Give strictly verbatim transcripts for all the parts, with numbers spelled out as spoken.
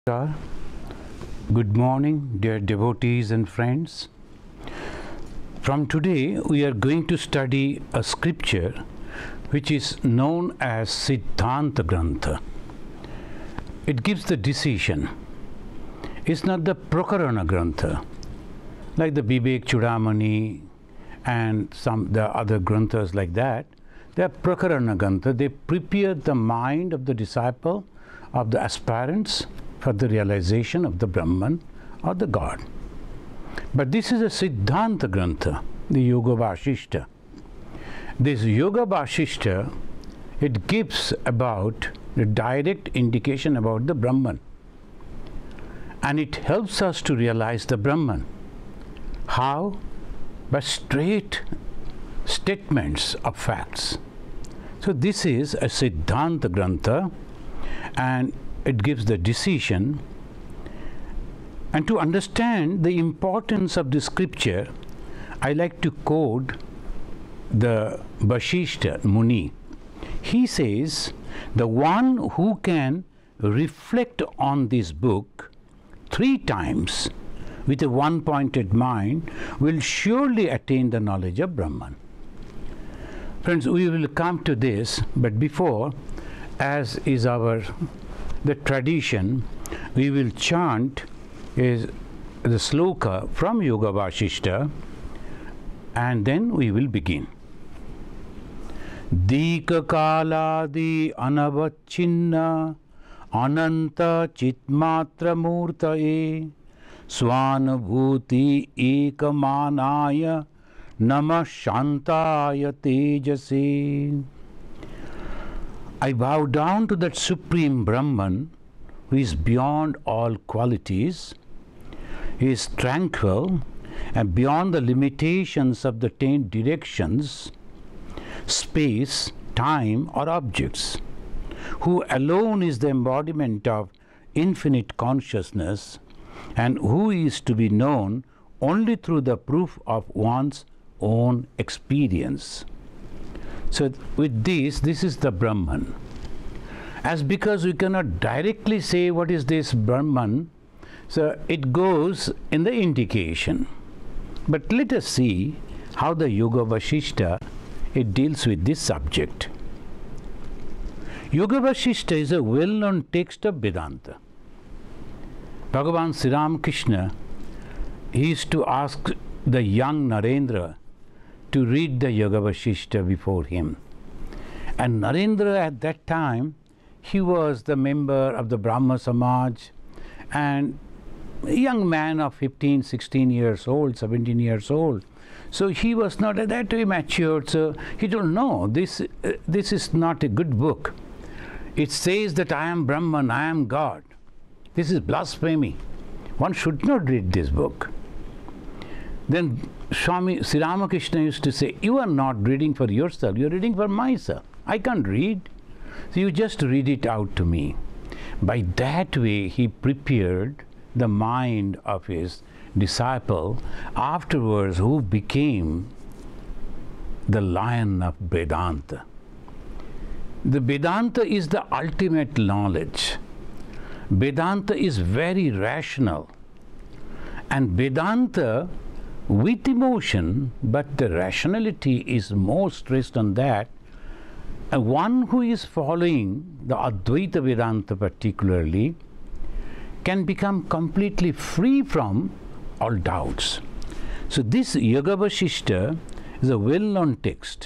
Good morning, dear devotees and friends. From today, we are going to study a scripture which is known as Siddhanta Grantha. It gives the decision. It's not the Prakarana Grantha, like the Vivek Chudamani and some the other granthas like that. They are Prakarana Grantha. They prepare the mind of the disciple, of the aspirants, for the realization of the Brahman or the God. But this is a Siddhanta Grantha, the Yoga Vasishta. This Yoga Vasishta, it gives about the direct indication about the Brahman. And it helps us to realize the Brahman. How? By straight statements of facts. So this is a Siddhanta Grantha, and it gives the decision. And to understand the importance of the scripture, I like to quote the Vasishta Muni. He says, the one who can reflect on this book three times with a one-pointed mind will surely attain the knowledge of Brahman. Friends, we will come to this, but before, as is our the tradition, we will chant is the sloka from Yoga Vasishta, and then we will begin. Dika kaladi anavachinna ananta chitmatra murtaye swanabhuti ekamanaya namah shantaya tejase. I bow down to that Supreme Brahman who is beyond all qualities. He is tranquil and beyond the limitations of the ten directions, space, time or objects, who alone is the embodiment of infinite consciousness and who is to be known only through the proof of one's own experience. So with this, this is the Brahman. As because we cannot directly say what is this Brahman, so it goes in the indication. But let us see how the Yoga Vasishta, it deals with this subject. Yoga Vasishta is a well-known text of Vedanta. Bhagavan Sri Ramakrishna, he used to ask the young Narendra to read the Yoga Vasishta before him. And Narendra at that time, he was the member of the Brahma Samaj and a young man of fifteen, sixteen years old, seventeen years old. So he was not that way matured, so he don't know, this, uh, this is not a good book. It says that I am Brahman, I am God. This is blasphemy. One should not read this book. Then Swami Sri Ramakrishna used to say, you are not reading for yourself, you are reading for myself. I can't read. So you just read it out to me. By that way, he prepared the mind of his disciple, afterwards who became the lion of Vedanta. The Vedanta is the ultimate knowledge. Vedanta is very rational. And Vedanta with emotion, but the rationality is more stressed on that. And one who is following the Advaita Vedanta particularly can become completely free from all doubts. So this Yoga Vasishta is a well-known text.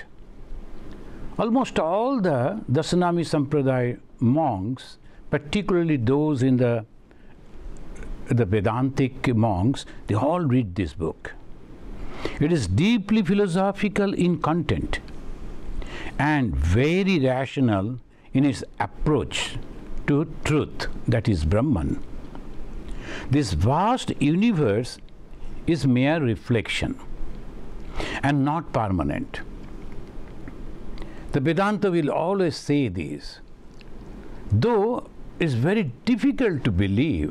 Almost all the Dasanami Sampradaya monks, particularly those in the, the Vedantic monks, they all read this book. It is deeply philosophical in content and very rational in its approach to truth, that is Brahman. This vast universe is mere reflection and not permanent. The Vedanta will always say this, though it's very difficult to believe.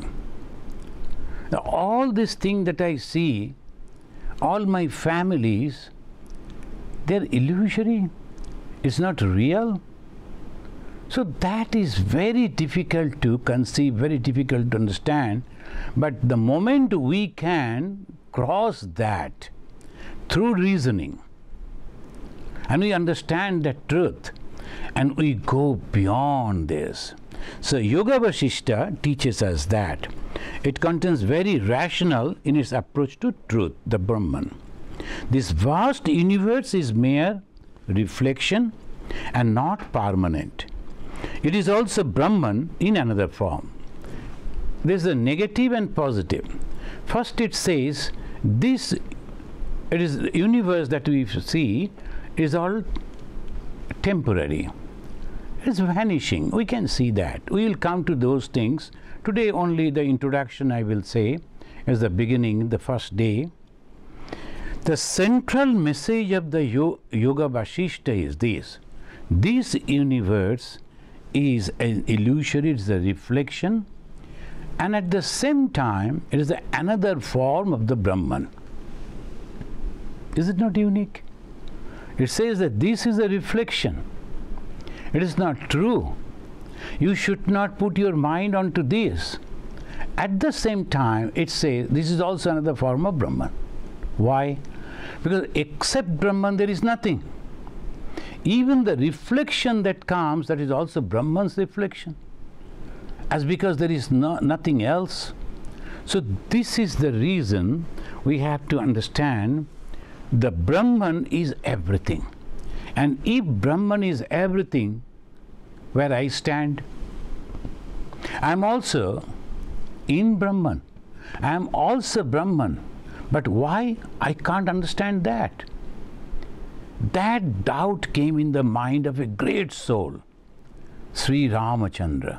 All this thing that I see, all my families, they're illusory. It's not real. So that is very difficult to conceive, very difficult to understand. But the moment we can cross that through reasoning, and we understand the truth, and we go beyond this. So Yoga Vasishtha teaches us that it contains very rational in its approach to truth, the Brahman. This vast universe is mere reflection and not permanent. It is also Brahman in another form. There is a negative and positive. First it says this, it is the universe that we see is all temporary. It is vanishing. We can see that. We will come to those things. Today only the introduction I will say as the beginning, the first day. The central message of the Yoga Vasishtha is this. This universe is an illusory, it is a reflection, and at the same time it is another form of the Brahman. Is it not unique? It says that this is a reflection. It is not true. You should not put your mind onto this. At the same time, it says this is also another form of Brahman. Why? Because except Brahman there is nothing. Even the reflection that comes, that is also Brahman's reflection. As because there is no, nothing else. So this is the reason we have to understand the Brahman is everything. And if Brahman is everything, where I stand, I am also in Brahman. I am also Brahman. But why? I can't understand that. That doubt came in the mind of a great soul, Sri Ramachandra.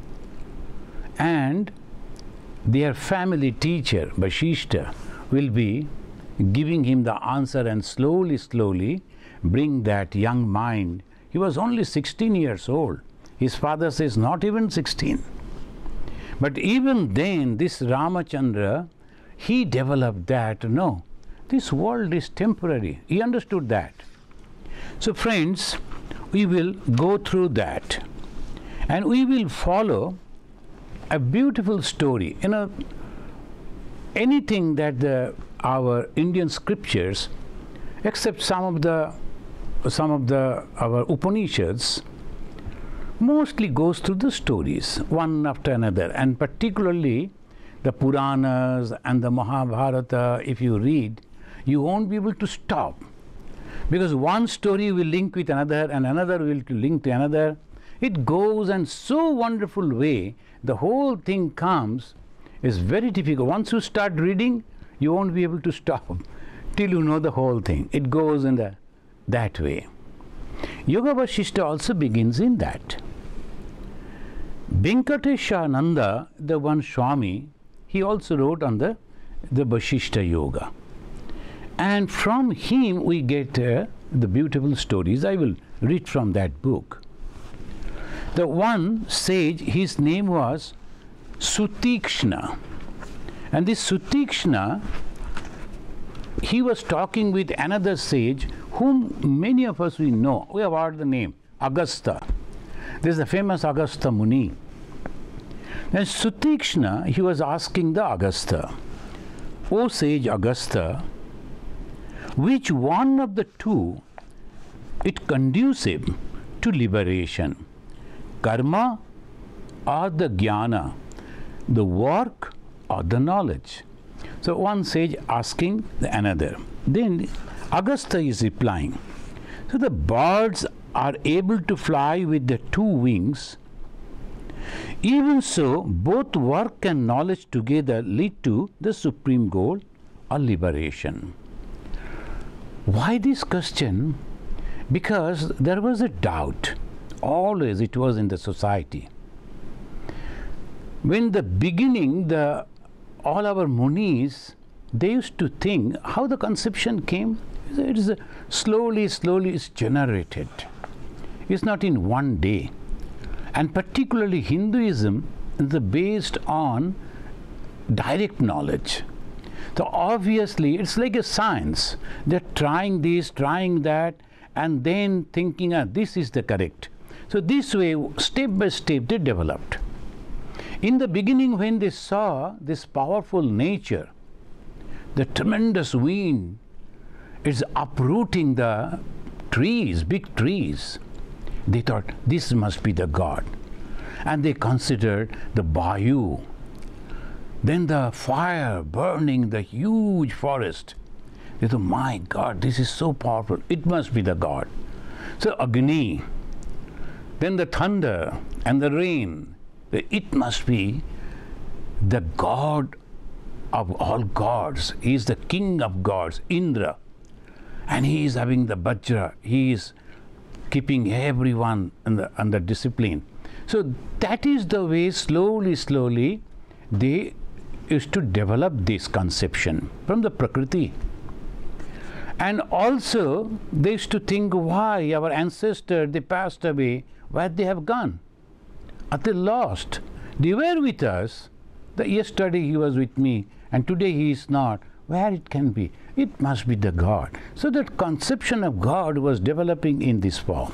And their family teacher, Vasishtha, will be giving him the answer and slowly, slowly bring that young mind. He was only sixteen years old. His father says not even sixteen. But even then, this Ramachandra, he developed that, no, this world is temporary. He understood that. So friends, we will go through that and we will follow a beautiful story. You know, anything that the, our Indian scriptures, except some of the some of the our Upanishads, mostly goes through the stories, one after another, and particularly the Puranas and the Mahabharata, if you read, you won't be able to stop. Because one story will link with another and another will link to another. It goes in so wonderful way, the whole thing comes, is very difficult. Once you start reading, you won't be able to stop till you know the whole thing. It goes in the, that way. Yoga Vasishtha also begins in that. Venkateshananda, the one Swami, he also wrote on the, the Vasishtha Yoga. And from him we get uh, the beautiful stories. I will read from that book. The one sage, his name was Sutikshna. And this Sutikshna, he was talking with another sage whom many of us we know. We have heard the name, Agastha. This is the famous Agastha Muni. And Sutikshna, he was asking the Agastha, O sage Agastha, which one of the two is conducive to liberation? Karma or the jnana, the work or the knowledge? So one sage asking the another. Then Agastha is replying. So the birds are able to fly with the two wings. Even so, both work and knowledge together lead to the supreme goal or liberation. Why this question? Because there was a doubt. Always it was in the society. When the beginning, the all our munis, they used to think how the conception came. It is a, slowly, slowly is generated. It's not in one day. And particularly Hinduism is based on direct knowledge. So obviously it's like a science. They're trying this, trying that, and then thinking, ah, this is the correct. So this way, step by step, they developed. In the beginning, when they saw this powerful nature, the tremendous wind is uprooting the trees, big trees, they thought this must be the God. And they considered the bayou, then the fire burning the huge forest. They thought, my God, this is so powerful, it must be the God. So Agni, then the thunder and the rain, it must be the God of all gods. He is the king of gods, Indra. And he is having the Vajra. He is keeping everyone under, under discipline. So that is the way slowly, slowly they used to develop this conception from the Prakriti. And also they used to think, why our ancestors, they passed away, where they have gone? Are they lost? They were with us. The yesterday he was with me, and today he is not. Where it can be? It must be the God. So that conception of God was developing in this form.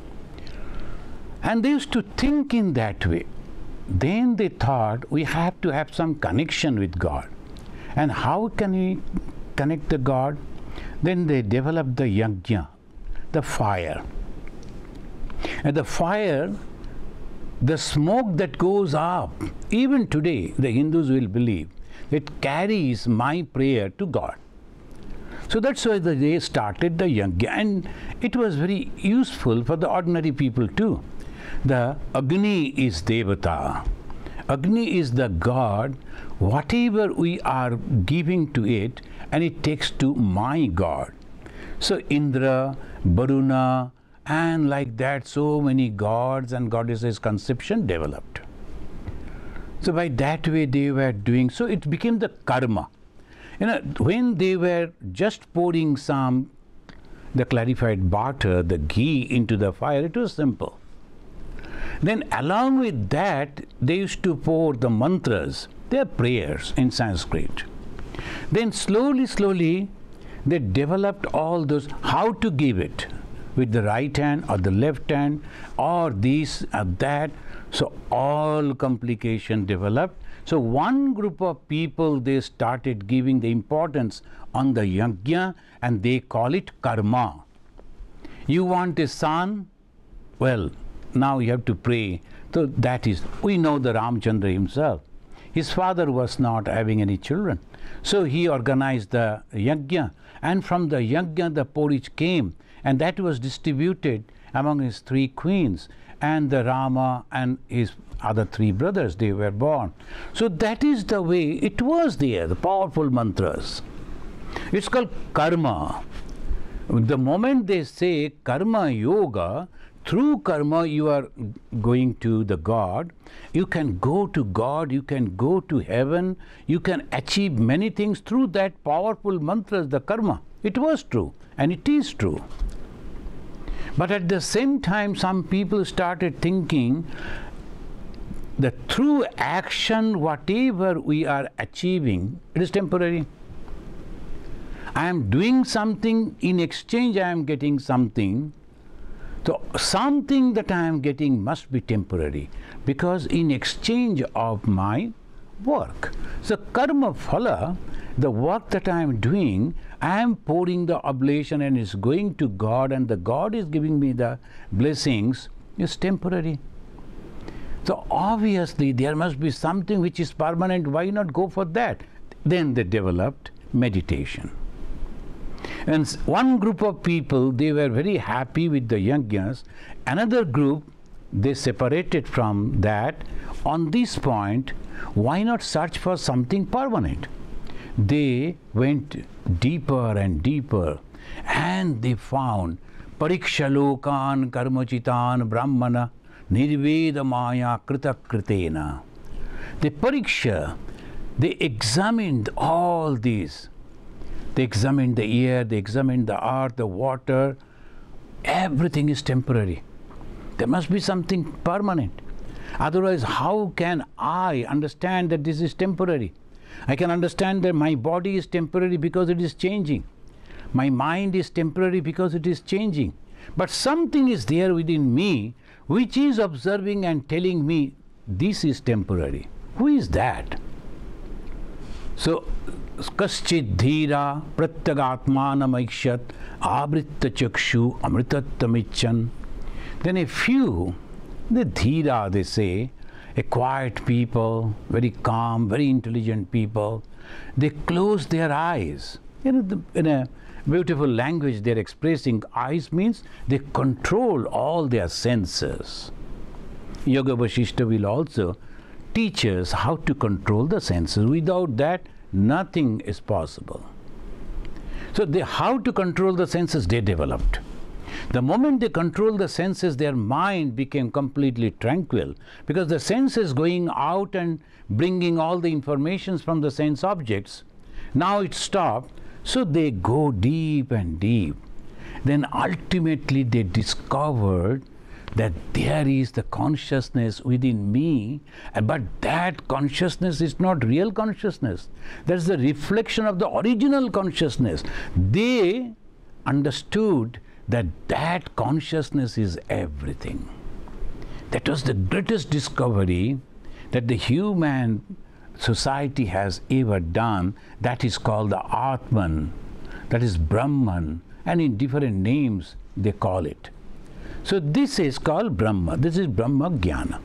And they used to think in that way. Then they thought, we have to have some connection with God. And how can we connect the God? Then they developed the yajna, the fire. And the fire, the smoke that goes up, even today the Hindus will believe, it carries my prayer to God. So that's why they started the yajna, and it was very useful for the ordinary people too. The Agni is Devata. Agni is the God. Whatever we are giving to it, and it takes to my God. So Indra, Varuna, and like that, so many gods and goddesses conception developed. So by that way they were doing, so it became the karma. You know, when they were just pouring some, the clarified butter, the ghee into the fire, it was simple. Then along with that, they used to pour the mantras, their prayers in Sanskrit. Then slowly, slowly, they developed all those, how to give it, with the right hand or the left hand, or this or that. So all complication developed. So one group of people, they started giving the importance on the yajna, and they call it karma. You want a son? Well, now you have to pray. So that is, we know the Ramchandra himself. His father was not having any children. So he organized the yajna, and from the yajna the porridge came, and that was distributed among his three queens, and the Rama and his other three brothers, they were born. So that is the way it was there, the powerful mantras. It's called karma. The moment they say karma yoga, through karma you are going to the God. You can go to God, you can go to heaven, you can achieve many things through that powerful mantras, the karma. It was true, and it is true. But at the same time, some people started thinking that through action, whatever we are achieving, it is temporary. I am doing something, in exchange I am getting something. So something that I am getting must be temporary, because in exchange of my work. So karma phala, the work that I am doing, I am pouring the oblation and it's going to God, and the God is giving me the blessings, is temporary. So obviously there must be something which is permanent. Why not go for that? Then they developed meditation. And one group of people, they were very happy with the yajnas. Another group, they separated from that. On this point, why not search for something permanent? They went deeper and deeper, and they found parikshalokan karmachitan brahmana nirveda maya krita kritena. They pariksha, they examined all these. They examined the air, they examined the earth, the water. Everything is temporary. There must be something permanent. Otherwise, how can I understand that this is temporary? I can understand that my body is temporary because it is changing. My mind is temporary because it is changing. But something is there within me which is observing and telling me this is temporary. Who is that? So, kaschid dhira pratyagatmanamakshat avritta chakshu amritattamichan. Then a few, the dhira they say, a quiet people, very calm, very intelligent people, they close their eyes. You know, the, in a beautiful language they're expressing, eyes means they control all their senses. Yoga Vasishtha will also teach us how to control the senses. Without that, nothing is possible. So they, how to control the senses they developed. The moment they control the senses, their mind became completely tranquil, because the senses going out and bringing all the informations from the sense objects, now it stopped. So they go deep and deep. Then ultimately they discovered that there is the consciousness within me, but that consciousness is not real consciousness. That's the reflection of the original consciousness. They understood that that consciousness is everything. That was the greatest discovery that the human society has ever done. That is called the Atman, that is Brahman, and in different names they call it. So this is called Brahma. This is Brahma Jnana.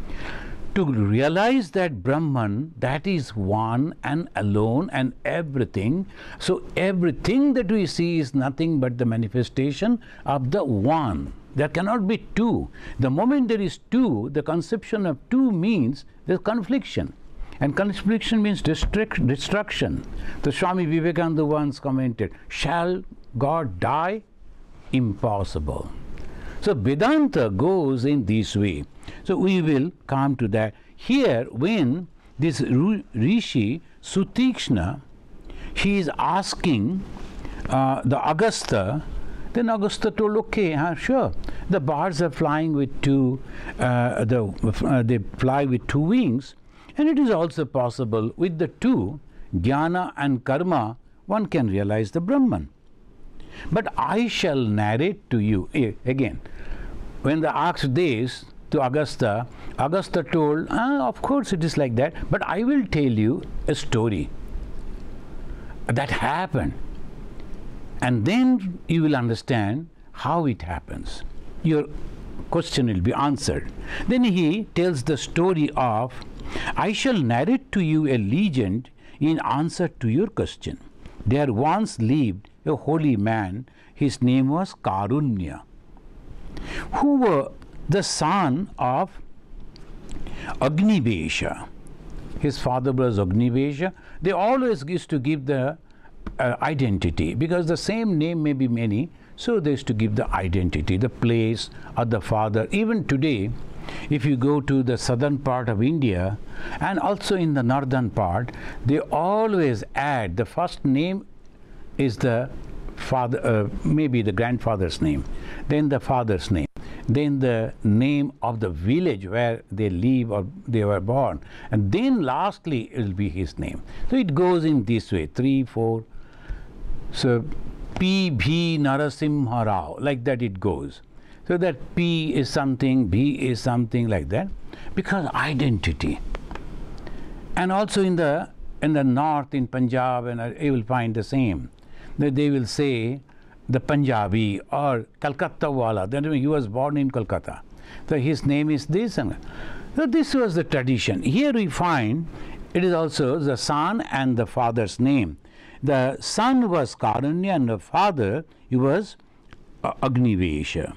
To realize that Brahman, that is one and alone and everything. So everything that we see is nothing but the manifestation of the one. There cannot be two. The moment there is two, the conception of two means there is confliction. And confliction means destruct, destruction. The Swami Vivekananda once commented, shall God die? Impossible. So Vedanta goes in this way. So we will come to that. Here, when this Rishi Sutikshna, he is asking uh, the Agastha, then Agastha told, okay, huh, sure, the birds are flying with two, uh, the, uh, they fly with two wings, and it is also possible with the two, jnana and karma, one can realize the Brahman. But I shall narrate to you, again, when they asked this to Agastha, Agastha told, ah, of course it is like that, but I will tell you a story that happened. And then you will understand how it happens. Your question will be answered. Then he tells the story of, I shall narrate to you a legend in answer to your question. There once lived a holy man, his name was Karunya, who were the son of Agnivesha. His father was Agnivesha. They always used to give the uh, identity, because the same name may be many, so they used to give the identity, the place of the father. Even today, if you go to the southern part of India and also in the northern part, they always add the first name is the father, uh, maybe the grandfather's name, then the father's name, then the name of the village where they live or they were born, and then lastly it will be his name. So it goes in this way, three, four. So P B Narasimha Rao, like that it goes. So that P is something, B is something, like that, because identity. And also in the in the north, in Punjab, and you will find the same. That they will say the Punjabi or Calcutta wala, then he was born in Kolkata, so his name is this. And so this was the tradition. Here we find it is also the son and the father's name. The son was Karunya and the father, he was uh, Agnivesha.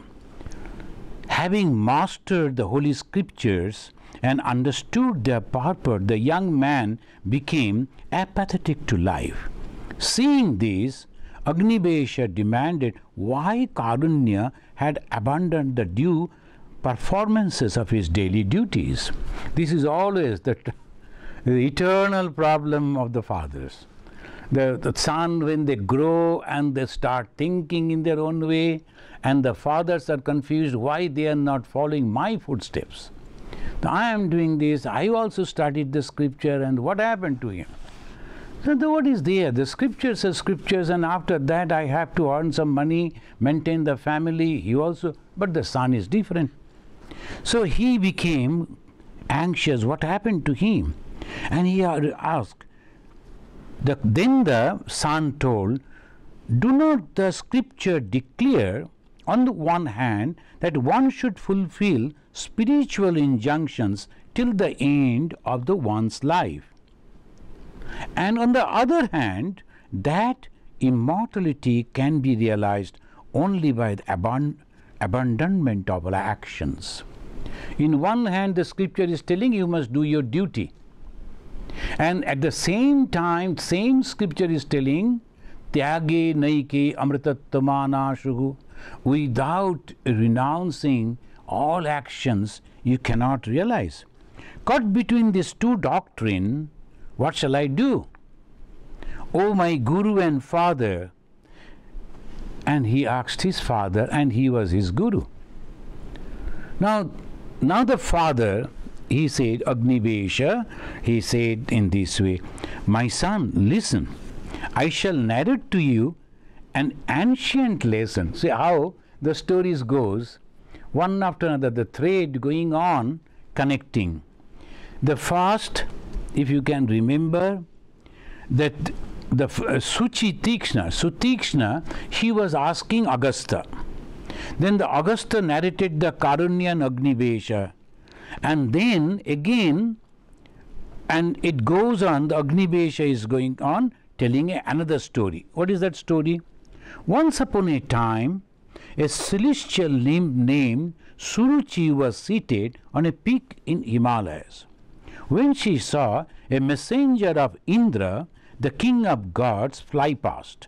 Having mastered the holy scriptures and understood their purport, the young man became apathetic to life. Seeing this, Agnivesha demanded why Karunya had abandoned the due performances of his daily duties. This is always the, the eternal problem of the fathers. The, the son, when they grow and they start thinking in their own way, and the fathers are confused why they are not following my footsteps. Now, I am doing this, I also studied the scripture, and what happened to him? So the what is there? The scriptures are scriptures, and after that I have to earn some money, maintain the family. He also, but the son is different. So he became anxious. What happened to him? And he asked. The, then the son told, do not the scripture declare on the one hand that one should fulfill spiritual injunctions till the end of the one's life, and on the other hand that immortality can be realized only by the abund abandonment of all actions. In one hand the scripture is telling you must do your duty, and at the same time same scripture is telling tyage naike amritattamana shuhu, without renouncing all actions you cannot realize. Caught between these two doctrines, what shall I do? O my Guru and Father. And he asked his father, and he was his Guru. Now, now the father, he said, Agnivesha, he said in this way, my son, listen, I shall narrate to you an ancient lesson. See how the stories goes, one after another, the thread going on, connecting. The first, if you can remember, that the uh, Suchi Tikshna, Sutikshna, he was asking Agastha. Then the Agastha narrated the Karunyan Agnivesha. And then again, and it goes on, the Agnivesha is going on, telling another story. What is that story? Once upon a time, a celestial nymph named Suruchi was seated on a peak in Himalayas. When she saw a messenger of Indra, the king of gods, fly past.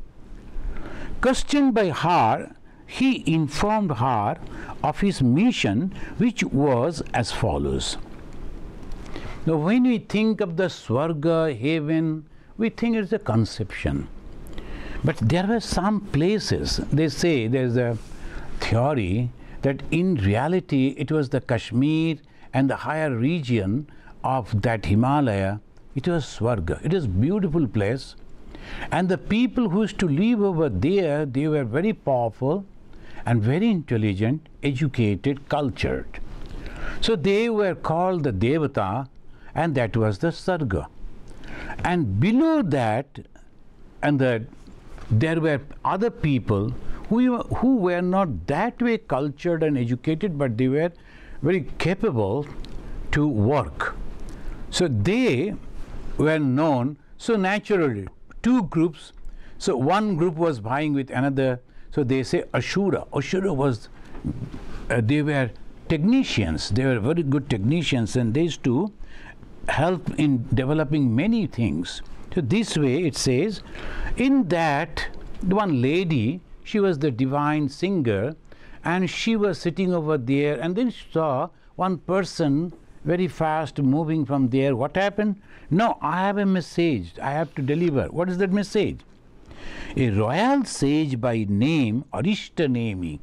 Questioned by her, he informed her of his mission, which was as follows. Now, when we think of the Swarga, heaven, we think it's a conception. But there were some places, they say, there's a theory that in reality it was the Kashmir and the higher region of that Himalaya, it was Swarga. It is a beautiful place. And the people who used to live over there, they were very powerful and very intelligent, educated, cultured. So they were called the Devata, and that was the Sarga. And below that, and the, there were other people who, who were not that way cultured and educated, but they were very capable to work. So they were known, so naturally, two groups. So one group was vying with another. So they say Ashura. Ashura was, uh, they were technicians. They were very good technicians, and they used to help in developing many things. So this way it says, in that one lady, she was the divine singer, and she was sitting over there, and then she saw one person very fast moving from there. What happened? No, I have a message I have to deliver. What is that message? A royal sage by name Arishtanemi,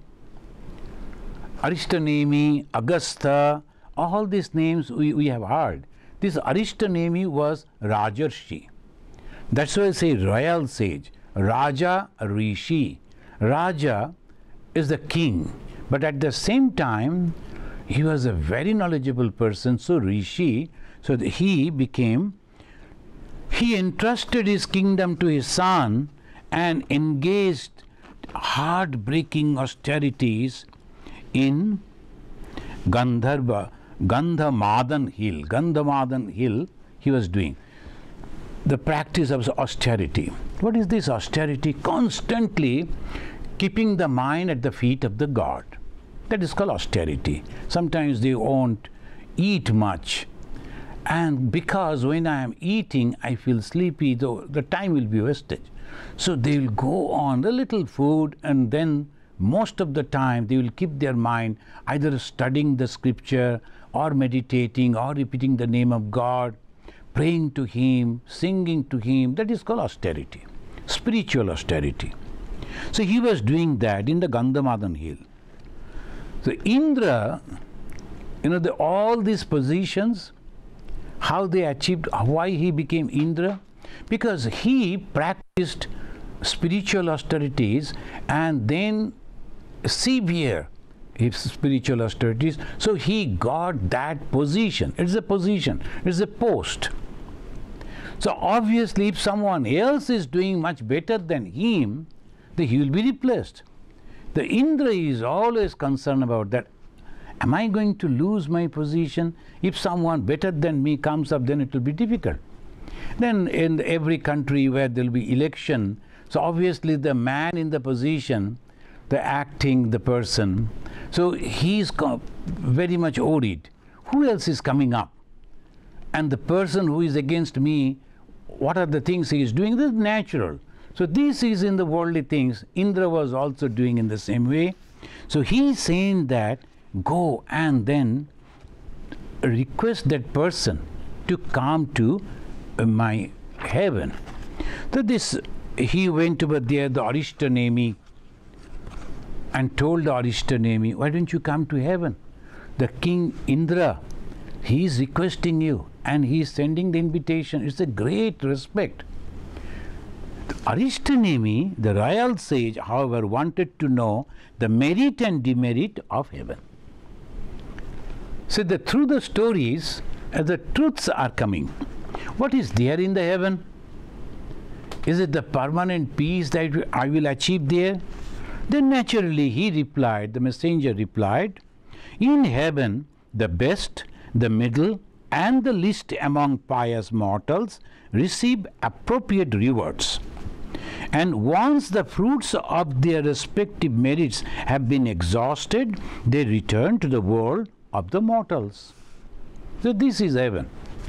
Arishtanemi, Agastha, all these names we, we have heard. This Arishtanemi was Rajarshi. That's why I say royal sage. Raja, Rishi. Raja is the king, but at the same time he was a very knowledgeable person, so Rishi, so that he became, he entrusted his kingdom to his son and engaged heartbreaking austerities in Gandharva, Gandhamadan hill. Gandhamadan hill he was doing the practice of austerity. What is this austerity? Constantly keeping the mind at the feet of the God. That is called austerity. Sometimes they won't eat much, and because when I am eating I feel sleepy, though the time will be wasted. So they will go on a little food, and then most of the time they will keep their mind either studying the scripture or meditating or repeating the name of God, praying to Him, singing to Him. That is called austerity, spiritual austerity. So he was doing that in the Gandhamadan hill. So Indra, you know, the, all these positions, how they achieved, why he became Indra? Because he practiced spiritual austerities and then severe, his spiritual austerities. So he got that position. It's a position, it's a post. So obviously if someone else is doing much better than him, then he will be replaced. The Indra is always concerned about that. Am I going to lose my position? If someone better than me comes up, then it will be difficult. Then in every country where there will be election, so obviously the man in the position, the acting, the person, so he is very much worried. Who else is coming up? And the person who is against me, what are the things he is doing? This is natural. So this is in the worldly things. Indra was also doing in the same way. So he is saying that go and then request that person to come to uh, my heaven. So this, he went over there, the Arishtanemi, and told the Arishtanemi, why don't you come to heaven? The king Indra, he is requesting you and he is sending the invitation. It's a great respect. The Arishtanemi, the royal sage, however, wanted to know the merit and demerit of heaven. So that through the stories, uh, the truths are coming. What is there in the heaven? Is it the permanent peace that I will achieve there? Then naturally he replied, the messenger replied, in heaven the best, the middle, and the least among pious mortals receive appropriate rewards. And once the fruits of their respective merits have been exhausted, they return to the world of the mortals. So this is heaven.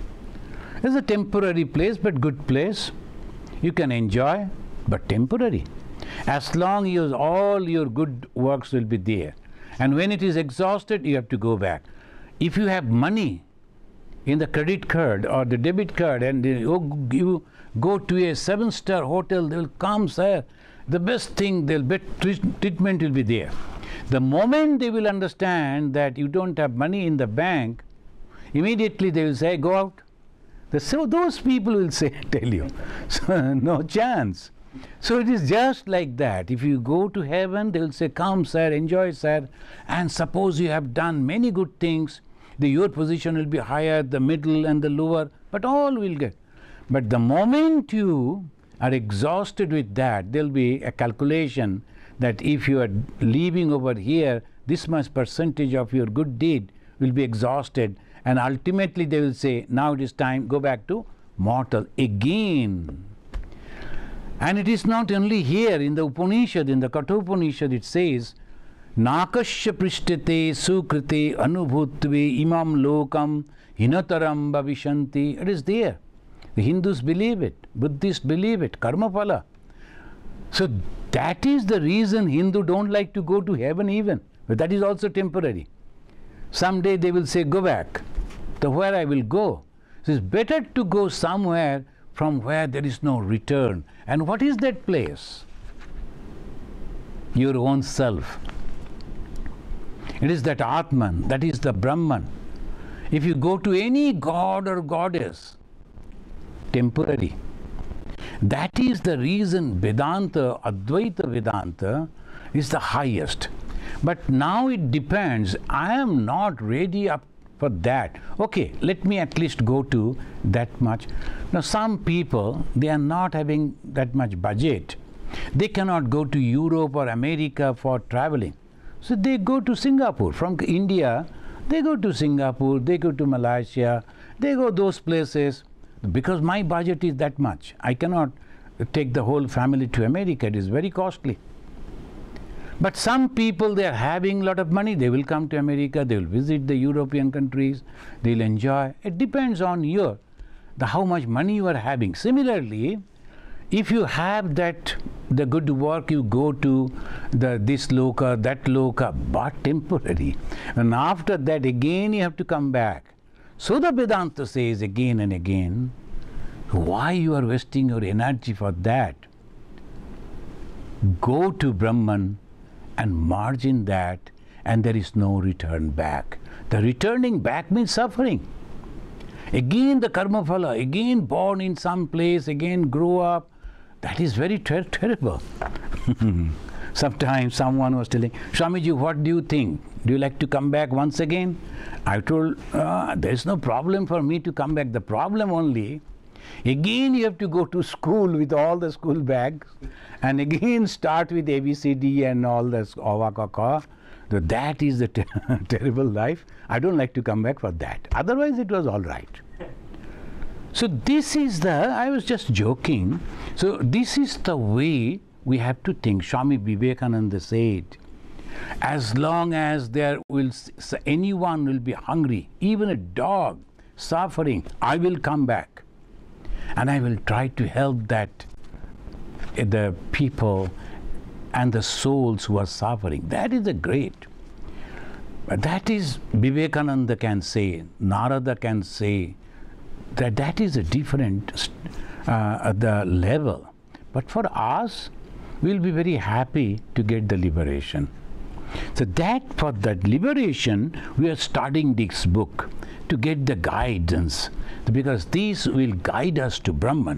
It's a temporary place, but good place. You can enjoy, but temporary. As long as all your good works will be there. And when it is exhausted, you have to go back. If you have money in the credit card or the debit card and you, you go to a seven-star hotel, they will come, sir. The best thing, they'll bet treatment will be there. The moment they will understand that you don't have money in the bank, immediately they will say, go out. So those people will say, tell you, so no chance. So it is just like that. If you go to heaven, they will say, come, sir, enjoy, sir. And suppose you have done many good things, the, your position will be higher, the middle and the lower, but all will get. But the moment you are exhausted with that, there will be a calculation that if you are leaving over here, this much percentage of your good deed will be exhausted, and ultimately they will say, now it is time, go back to mortal again. And it is not only here in the Upanishad, in the Kathopanishad it says, Nakasya prishtete sukrite anubhutve imam lokam hinataram bhavishanti. It is there. The Hindus believe it, Buddhists believe it, karma phala. So that is the reason Hindu don't like to go to heaven even. But that is also temporary. Someday they will say, go back. To where I will go. So it's better to go somewhere from where there is no return. And what is that place? Your own self. It is that Atman, that is the Brahman. If you go to any god or goddess, temporary. That is the reason Vedanta, Advaita Vedanta, is the highest. But now it depends. I am not ready up for that. Okay, let me at least go to that much. Now some people, they are not having that much budget. They cannot go to Europe or America for traveling. So they go to Singapore. From India, they go to Singapore, they go to Malaysia, they go those places. Because my budget is that much. I cannot take the whole family to America. It is very costly. But some people, they are having a lot of money. They will come to America. They will visit the European countries. They will enjoy. It depends on your, the how much money you are having. Similarly, if you have that, the good work, you go to the this loka, that loka, but temporary. And after that, again you have to come back. So the Vedanta says again and again, why you are wasting your energy for that? Go to Brahman and merge in that, and there is no return back. The returning back means suffering. Again the karma phala, again born in some place, again grow up. That is very ter terrible. Sometimes someone was telling, Swamiji, what do you think? Do you like to come back once again? I told, uh, there is no problem for me to come back. The problem only, again you have to go to school with all the school bags and again start with A B C D and all this Awa Kaka. So that is the ter terrible life. I don't like to come back for that. Otherwise it was all right. So this is the, I was just joking. So this is the way we have to think. Swami Vivekananda said, as long as there will, anyone will be hungry, even a dog suffering, I will come back. And I will try to help that, the people and the souls who are suffering. That is a great. But that is, Vivekananda can say, Narada can say, that that is a different uh, the level. But for us, we'll be very happy to get the liberation. So that, for that liberation, we are studying this book to get the guidance, because these will guide us to Brahman.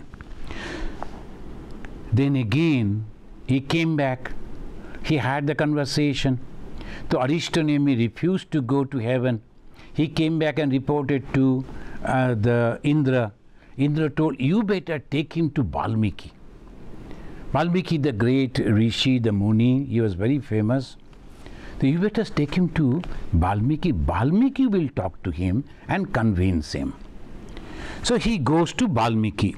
Then again, he came back, he had the conversation. The Aristonemi refused to go to heaven. He came back and reported to uh, the Indra. Indra told, you better take him to Valmiki. Valmiki, the great Rishi, the Muni, he was very famous. So you better take him to Valmiki. Valmiki will talk to him and convince him. So he goes to Valmiki.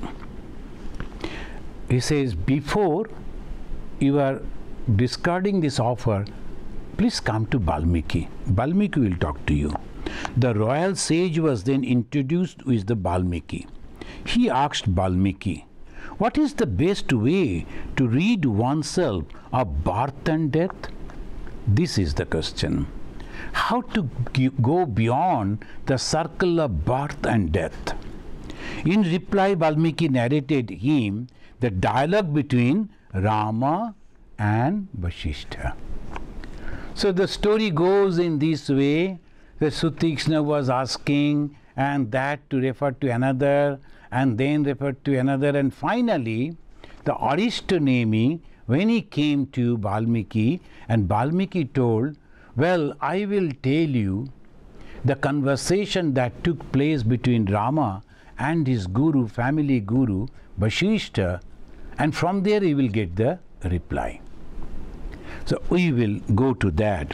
He says, before you are discarding this offer, please come to Valmiki. Valmiki will talk to you. The royal sage was then introduced with the Valmiki. He asked Valmiki, what is the best way to rid oneself of birth and death? This is the question. How to go beyond the circle of birth and death? In reply, Valmiki narrated him the dialogue between Rama and Vasishtha. So the story goes in this way. The Sutikshna was asking, and that to refer to another, and then referred to another, and finally the Aristonemi, when he came to Valmiki, and Valmiki told, well, I will tell you the conversation that took place between Rama and his guru, family guru, Vasishtha, and from there he will get the reply. So we will go to that.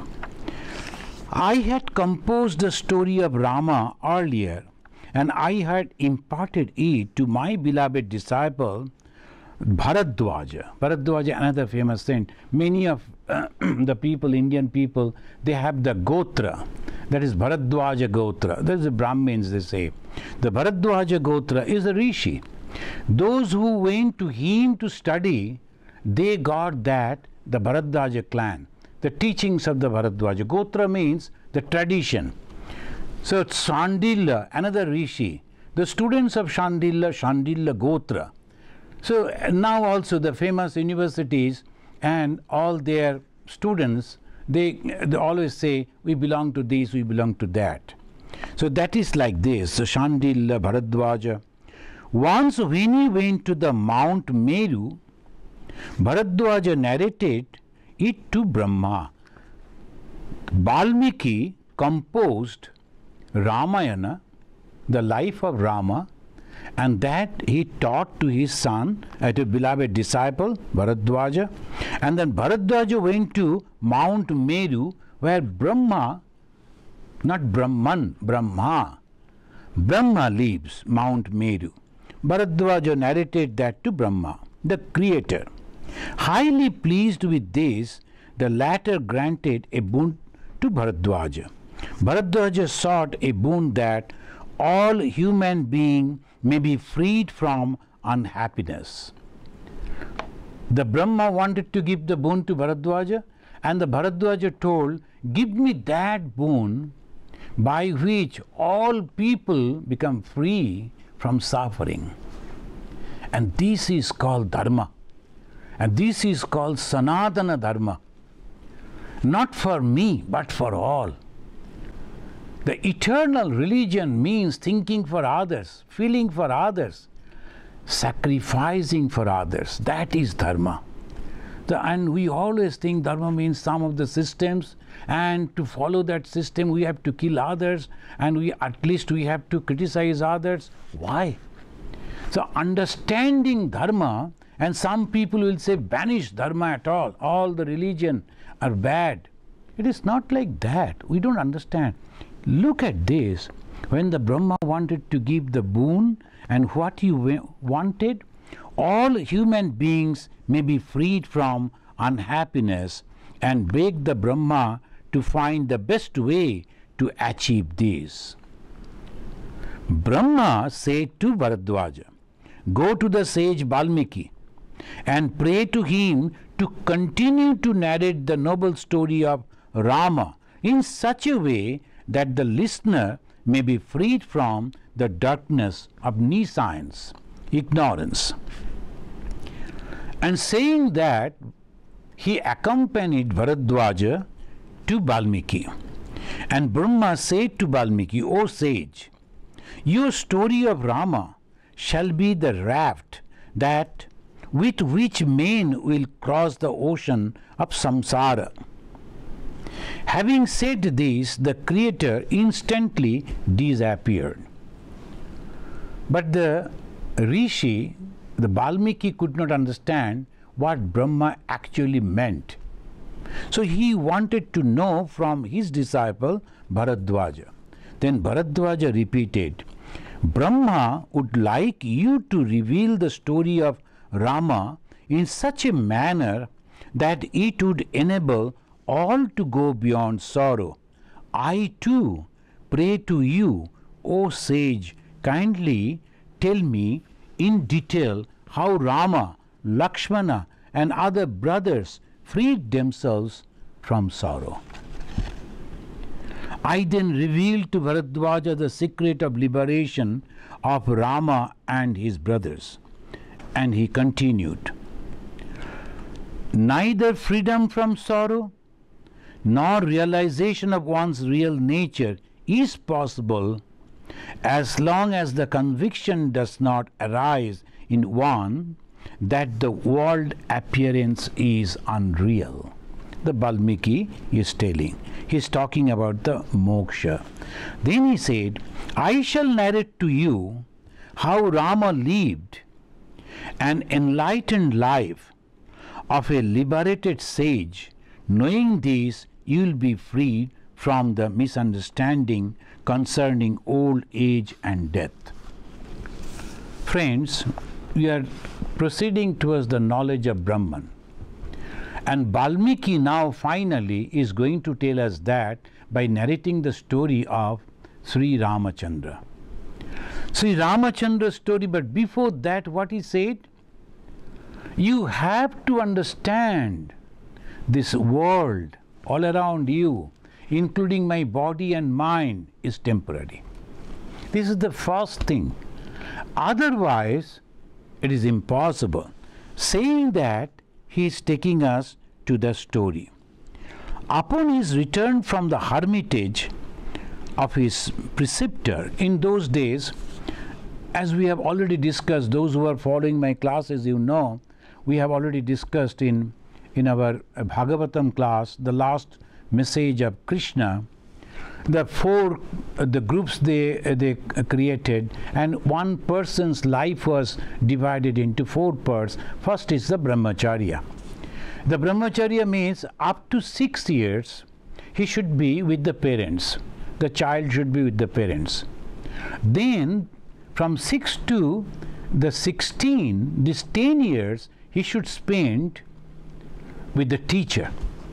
I had composed the story of Rama earlier, and I had imparted it to my beloved disciple Bharadwaja. Bharadwaja, another famous saint. Many of uh, the people, Indian people, they have the Gotra. That is Bharadwaja Gotra. That is the Brahmins, they say. The Bharadwaja Gotra is a rishi. Those who went to him to study, they got that, the Bharadwaja clan, the teachings of the Bharadwaja. Gotra means the tradition. So Shandila, another rishi, the students of Shandila, Shandila Gotra. So now also the famous universities and all their students, they, they always say, we belong to this, we belong to that. So that is like this, so Shandila, Bharadwaja. Once when he went to the Mount Meru, Bharadwaja narrated it to Brahma. Valmiki composed Ramayana, the life of Rama, and that he taught to his son, uh, to beloved disciple, Bharadwaja. And then Bharadwaja went to Mount Meru, where Brahma, not Brahman, Brahma, Brahma lives, Mount Meru. Bharadwaja narrated that to Brahma, the creator. Highly pleased with this, the latter granted a boon to Bharadwaja. Bharadwaja sought a boon that all human beings may be freed from unhappiness. The Brahma wanted to give the boon to Bharadwaja, and the Bharadwaja told, give me that boon by which all people become free from suffering. And this is called Dharma. And this is called Sanatana Dharma. Not for me, but for all. The eternal religion means thinking for others, feeling for others, sacrificing for others. That is Dharma. The, and we always think dharma means some of the systems, and to follow that system we have to kill others, and we at least we have to criticize others. Why? So understanding dharma, and some people will say banish dharma at all, all the religion are bad. It is not like that. We don't understand. Look at this. When the Brahma wanted to give the boon, and what he wanted, all human beings may be freed from unhappiness, and begged the Brahma to find the best way to achieve this. Brahma said to Bharadwaja, go to the sage Valmiki and pray to him to continue to narrate the noble story of Rama in such a way that the listener may be freed from the darkness of nescience, ignorance. And saying that, he accompanied Bharadwaja to Valmiki. And Brahma said to Valmiki, O sage, your story of Rama shall be the raft that with which men will cross the ocean of samsara. Having said this, the creator instantly disappeared. But the rishi, the Valmiki, could not understand what Brahma actually meant. So he wanted to know from his disciple Bharadwaja. Then Bharadwaja repeated, Brahma would like you to reveal the story of Rama in such a manner that it would enable all to go beyond sorrow. I too pray to you, O sage, kindly tell me in detail how Rama, Lakshmana and other brothers freed themselves from sorrow. I then revealed to Bharadwaja the secret of liberation of Rama and his brothers. And he continued, neither freedom from sorrow nor realization of one's real nature is possible as long as the conviction does not arise in one that the world appearance is unreal. The Valmiki is telling. He is talking about the moksha. Then he said, I shall narrate to you how Rama lived an enlightened life of a liberated sage. Knowing this, you will be freed from the misunderstanding concerning old age and death. Friends, we are proceeding towards the knowledge of Brahman. And Valmiki now finally is going to tell us that by narrating the story of Sri Ramachandra. Sri Ramachandra's story, but before that what he said? You have to understand this world all around you, including my body and mind, is temporary. This is the first thing. Otherwise, it is impossible. Saying that, he is taking us to the story. Upon his return from the hermitage of his preceptor, in those days, as we have already discussed, those who are following my classes, you know, we have already discussed in, in our Bhagavatam class, the last message of Krishna, the four uh, the groups they uh, they uh, created, and one person's life was divided into four parts. First is the brahmacharya. The brahmacharya means up to six years he should be with the parents. The child should be with the parents. Then from six to the sixteen, this ten years he should spend with the teacher.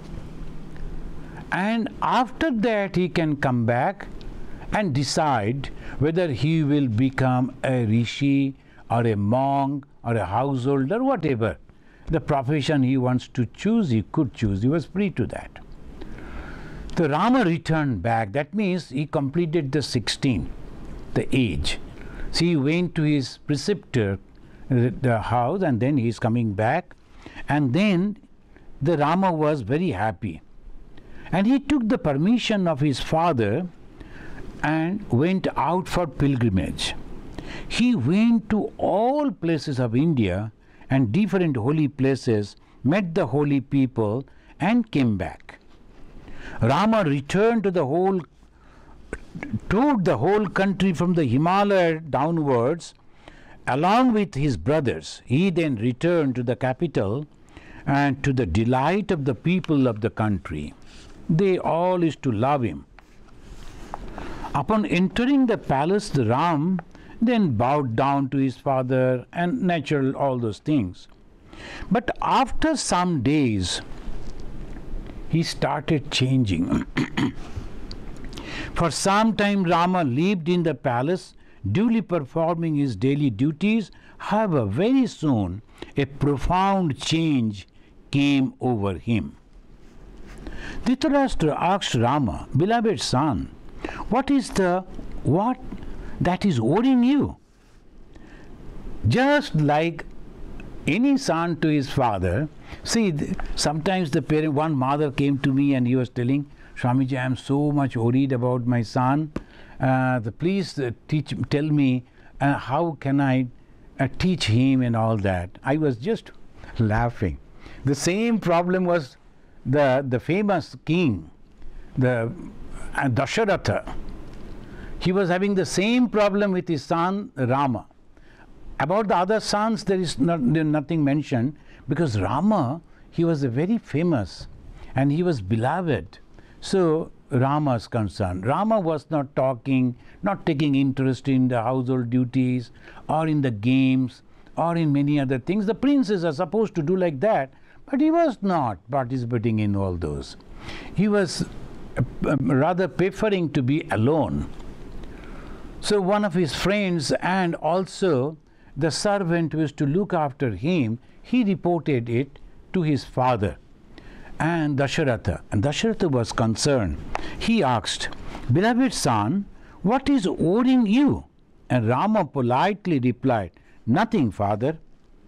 And after that he can come back and decide whether he will become a rishi or a monk or a householder, whatever the profession he wants to choose, he could choose. He was free to that. The Rama returned back. That means he completed the sixteen, the age. So he went to his preceptor, the house, and then he is coming back. And then the Rama was very happy. And he took the permission of his father and went out for pilgrimage. He went to all places of India and different holy places met the holy people and came back. Rama returned to the whole, toured the whole country from the Himalaya downwards, along with his brothers. He then returned to the capital, and to the delight of the people of the country, they all used to love him. Upon entering the palace, the Ram then bowed down to his father, and natural, all those things. But after some days, he started changing. For some time, Rama lived in the palace, duly performing his daily duties. However, very soon, a profound change came over him. Dhritarashtra asked Rama, "Beloved son, what is the what that is worrying you?" Just like any son to his father, see, sometimes the parent, one mother came to me and he was telling, "Swamiji, I am so much worried about my son. Uh, the, please uh, teach, tell me uh, how can I uh, teach him and all that." I was just laughing. The same problem was the, the famous king, the uh, Dasharatha. He was having the same problem with his son Rama. About the other sons, there is not, nothing mentioned, because Rama, he was a very famous and he was beloved. So Rama's concerned. Rama was not talking, not taking interest in the household duties or in the games or in many other things. The princes are supposed to do like that, but he was not participating in all those. He was uh, rather preferring to be alone. So one of his friends and also the servant who was to look after him, he reported it to his father and Dasharatha. And Dasharatha was concerned. He asked, "Beloved son, what is worrying you?" And Rama politely replied, "Nothing, father."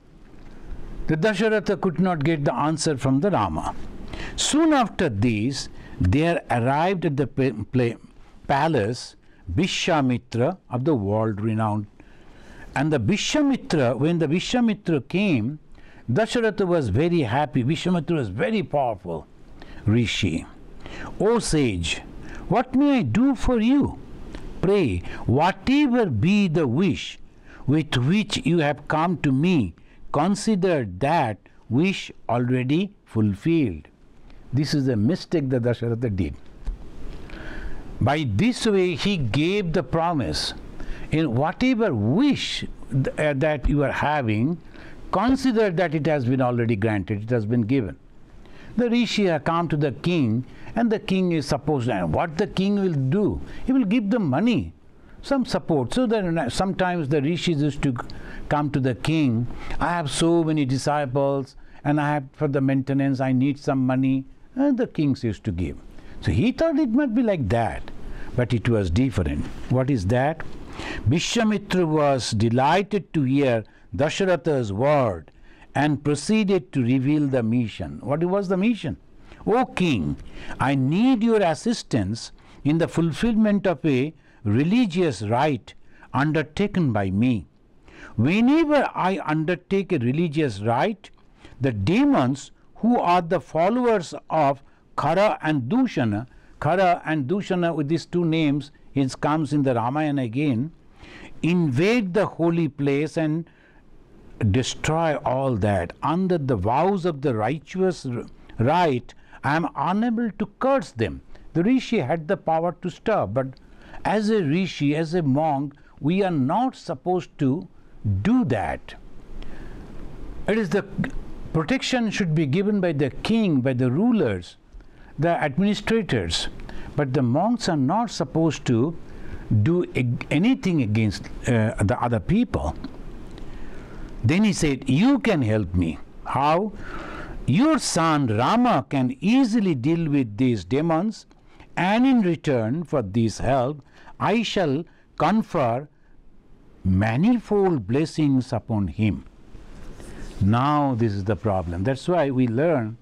The Dasharatha could not get the answer from the Rama. Soon after this, there arrived at the palace Vishwamitra of the world-renowned. And the Vishwamitra, when the Vishwamitra came, Dasharatha was very happy. Vishwamitra was very powerful rishi. "O sage, what may I do for you? Pray, whatever be the wish with which you have come to me, consider that wish already fulfilled." This is a mistake that Dasharatha did. By this way, he gave the promise. In whatever wish th uh, that you are having, consider that it has been already granted, it has been given. The rishi have come to the king, and the king is supposed to, and what the king will do? He will give them money, some support. So that sometimes the rishis used to come to the king, "I have so many disciples, and I have for the maintenance, I need some money," and the kings used to give. So he thought it might be like that, but it was different. What is that? Vishwamitra was delighted to hear Dasharatha's word and proceeded to reveal the mission. What was the mission? "O king, I need your assistance in the fulfillment of a religious rite undertaken by me. Whenever I undertake a religious rite, the demons who are the followers of Khara and Dushana, Khara and Dushana with these two names, it comes in the Ramayana again, invade the holy place and destroy all that. Under the vows of the righteous rite, I am unable to curse them." The rishi had the power to stop, but as a rishi, as a monk, we are not supposed to do that. It is the protection should be given by the king, by the rulers, the administrators, but the monks are not supposed to do anything against uh, the other people. Then he said, "You can help me." How? "Your son Rama can easily deal with these demons, and in return for this help, I shall confer manifold blessings upon him." Now this is the problem. That's why we learn,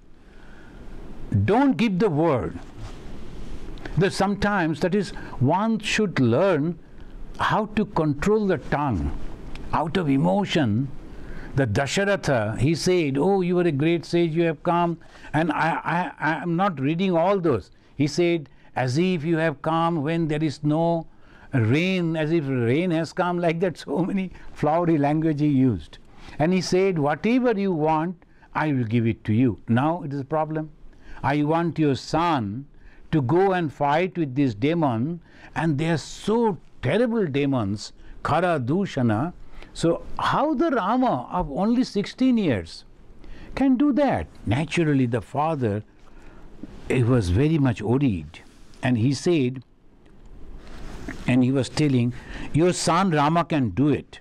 don't give the word. That sometimes that is, one should learn how to control the tongue. Out of emotion, the Dasharatha, he said, oh, you are a great sage, you have come, and I, I, I am not reading all those. He said, as if you have come when there is no rain, as if rain has come, like that, so many flowery language he used. And he said, whatever you want, I will give it to you. Now it is a problem. I want your son to go and fight with this demon, and they are so terrible demons, Khara, Dushana. So how the Rama of only sixteen years can do that? Naturally the father, he was very much worried, and he said, and he was telling, your son Rama can do it.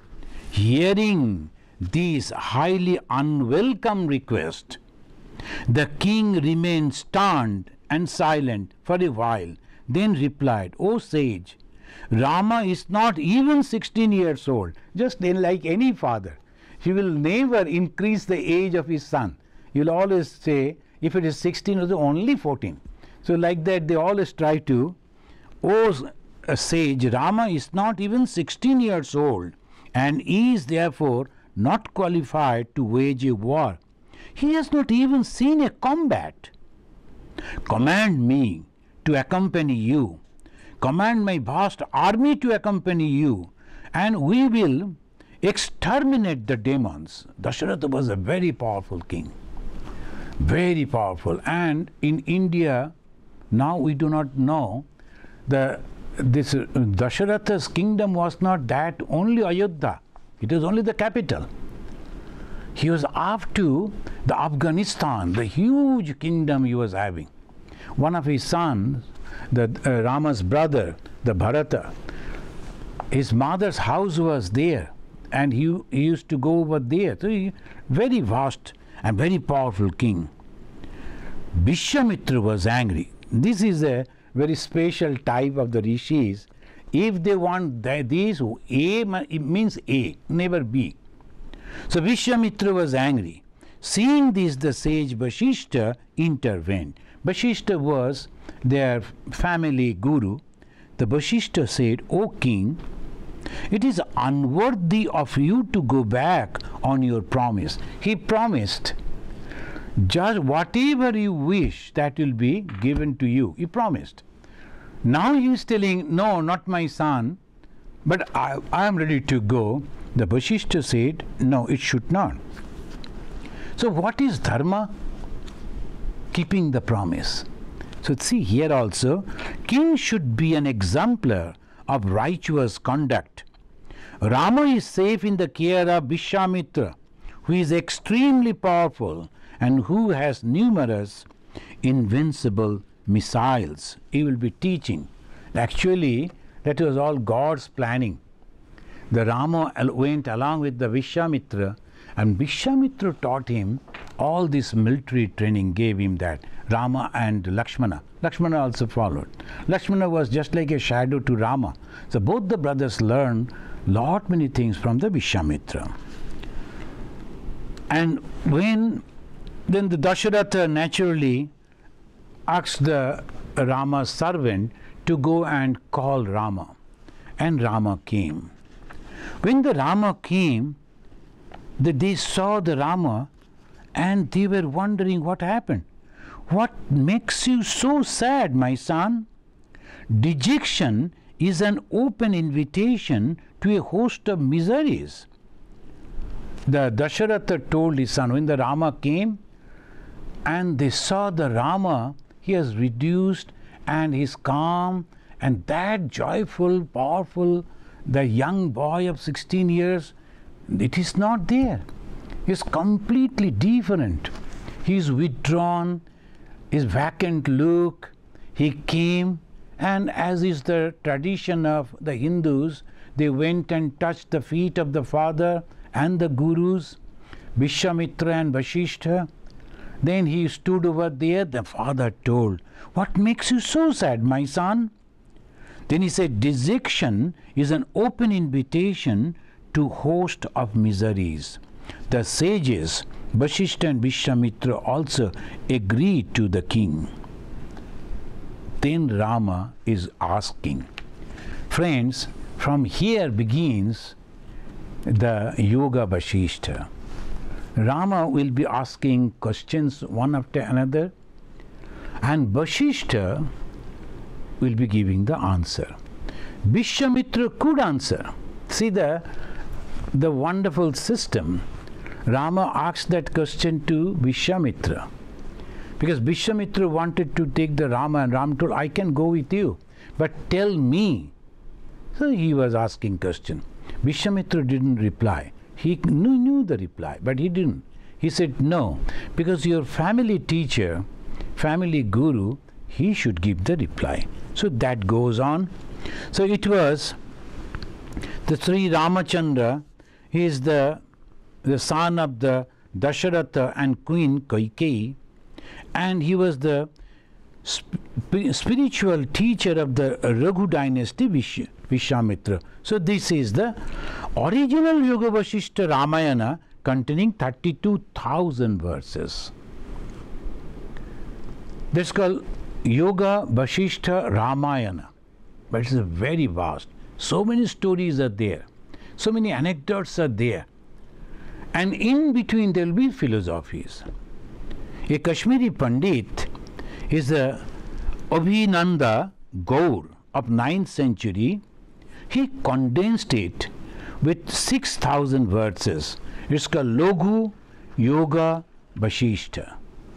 Hearing this highly unwelcome request, the king remained stunned and silent for a while, then replied, O sage, Rama is not even sixteen years old, just like any father. He will never increase the age of his son. He will always say, if it is sixteen, it is only fourteen. So like that, they always try to, O sage, Rama is not even sixteen years old, and is therefore not qualified to wage a war. He has not even seen a combat. Command me to accompany you. Command my vast army to accompany you, and we will exterminate the demons. Dasharatha was a very powerful king. Very powerful. And in India, now we do not know, the this uh, Dasharatha's kingdom was not that only Ayodhya. It was only the capital. He was up to the Afghanistan, the huge kingdom he was having. One of his sons, the uh, Rama's brother, the Bharata, his mother's house was there, and he, he used to go over there. So he, very vast and very powerful king. Vishwamitra was angry. This is a very special type of the rishis. If they want this, A it means A, never B. So Vishwamitra was angry. Seeing this, the sage Vashishta intervened. Vashishta was their family guru. The Vashishta said, O king, it is unworthy of you to go back on your promise. He promised, just whatever you wish, that will be given to you. He promised. Now he is telling, no, not my son, but I, I am ready to go. The Vashishta said, no, it should not. So what is dharma? Keeping the promise. So see here also, king should be an exemplar of righteous conduct. Rama is safe in the care of Vishwamitra, who is extremely powerful and who has numerous invincible missiles. He will be teaching. Actually, that was all God's planning. The Rama went along with the Vishwamitra, and Vishwamitra taught him all this military training, gave him that. Rama and Lakshmana. Lakshmana also followed. Lakshmana was just like a shadow to Rama. So both the brothers learned lot many things from the Vishwamitra. And when then the Dasharatha naturally asked the Rama's servant to go and call Rama, and Rama came. When the Rama came, the, they saw the Rama, and they were wondering what happened. What makes you so sad, my son? Dejection is an open invitation to a host of miseries. The Dasharatha told his son, when the Rama came, and they saw the Rama, he has reduced and he's calm, and that joyful, powerful, the young boy of sixteen years, it is not there. He's completely different. He's withdrawn, his vacant look. He came, and as is the tradition of the Hindus, they went and touched the feet of the father and the gurus, Vishwamitra and Vashishta. Then he stood over there. The father told, what makes you so sad, my son? Then he said, dejection is an open invitation to host of miseries. The sages, Vashishta and Vishwamitra, also agreed to the king. Then Rama is asking. Friends, from here begins the Yoga Vasishtha. Rama will be asking questions one after another, and Vasishtha will be giving the answer. Vishwamitra could answer. See the, the wonderful system. Rama asked that question to Vishwamitra, because Vishwamitra wanted to take the Rama, and Rama told, I can go with you, but tell me. So he was asking question. Vishwamitra didn't reply. He knew, knew the reply, but he didn't. He said, no, because your family teacher, family guru, he should give the reply. So that goes on. So it was the Sri Ramachandra. He is the, the son of the Dasharatha and Queen Kaikeyi, and he was the sp spiritual teacher of the Raghu dynasty, Vish Vishwamitra. So this is the original Yoga Vasishtha Ramayana, containing thirty-two thousand verses. That's called Yoga Vasishtha Ramayana, but it's very vast. So many stories are there, so many anecdotes are there, and in between there will be philosophies. A Kashmiri Pandit is a Abhinanda Gaur of ninth century. He condensed it with six thousand verses. It's called Laghu Yoga Vasishtha.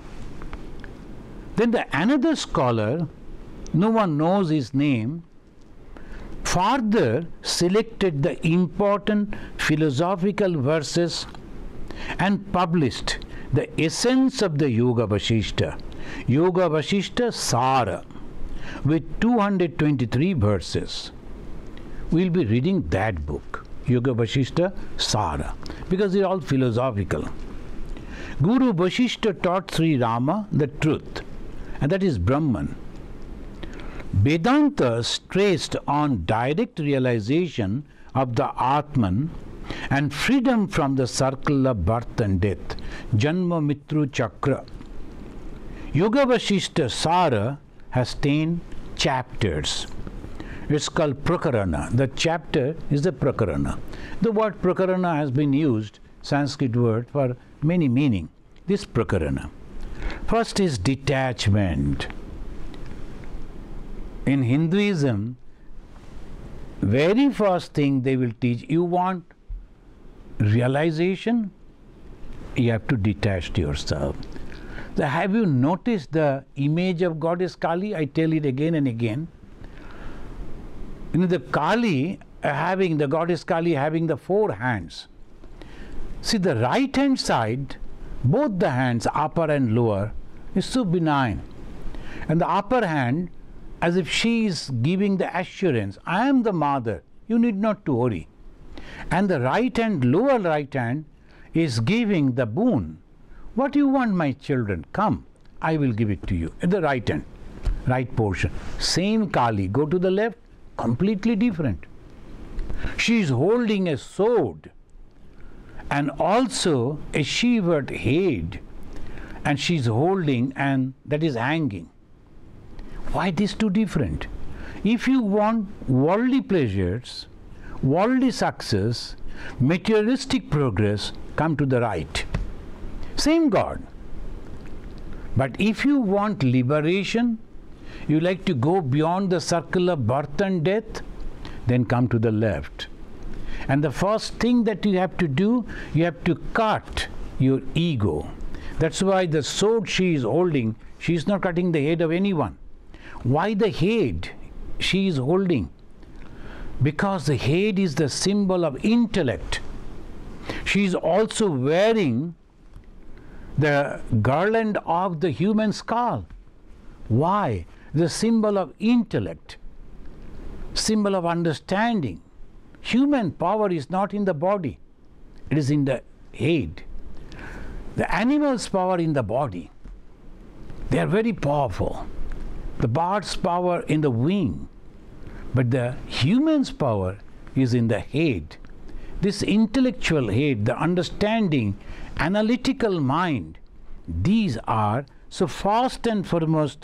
Then the another scholar, no one knows his name, further selected the important philosophical verses and published the essence of the Yoga Vasishtha, Yoga Vasishtha Sara, with two hundred twenty-three verses. We'll be reading that book, Yoga Vasishtha Sara, because they're all philosophical. Guru Vasishtha taught Sri Rama the truth, and that is Brahman. Vedanta stressed on direct realization of the Atman and freedom from the circle of birth and death, Janma Mitru Chakra. Yoga Vasishtha Sara has ten chapters. It's called Prakarana. The chapter is the Prakarana. The word Prakarana has been used, Sanskrit word, for many meaning. This Prakarana. First is detachment. In Hinduism, very first thing they will teach, you want realization, you have to detach yourself. So have you noticed the image of Goddess Kali? I tell it again and again. You know, the Kali uh, having, the Goddess Kali having the four hands. See, the right hand side, both the hands, upper and lower, is so benign. And the upper hand, as if she is giving the assurance, I am the mother, you need not to worry. And the right hand, lower right hand, is giving the boon. What do you want, my children? Come, I will give it to you. At the right hand, right portion. Same Kali, go to the left, completely different. She is holding a sword and also a shivered head, and she is holding, and that is hanging. Why these two different? If you want worldly pleasures, worldly success, materialistic progress, come to the right. Same God. But if you want liberation, you like to go beyond the circle of birth and death, then come to the left. And the first thing that you have to do, you have to cut your ego. That's why the sword she is holding, she is not cutting the head of anyone. Why the head she is holding? Because the head is the symbol of intellect. She is also wearing the garland of the human skull. Why? The symbol of intellect, symbol of understanding. Human power is not in the body, it is in the head. The animal's power in the body. They are very powerful. The bird's power in the wing, but the human's power is in the head. This intellectual head, the understanding, analytical mind, these are, so first and foremost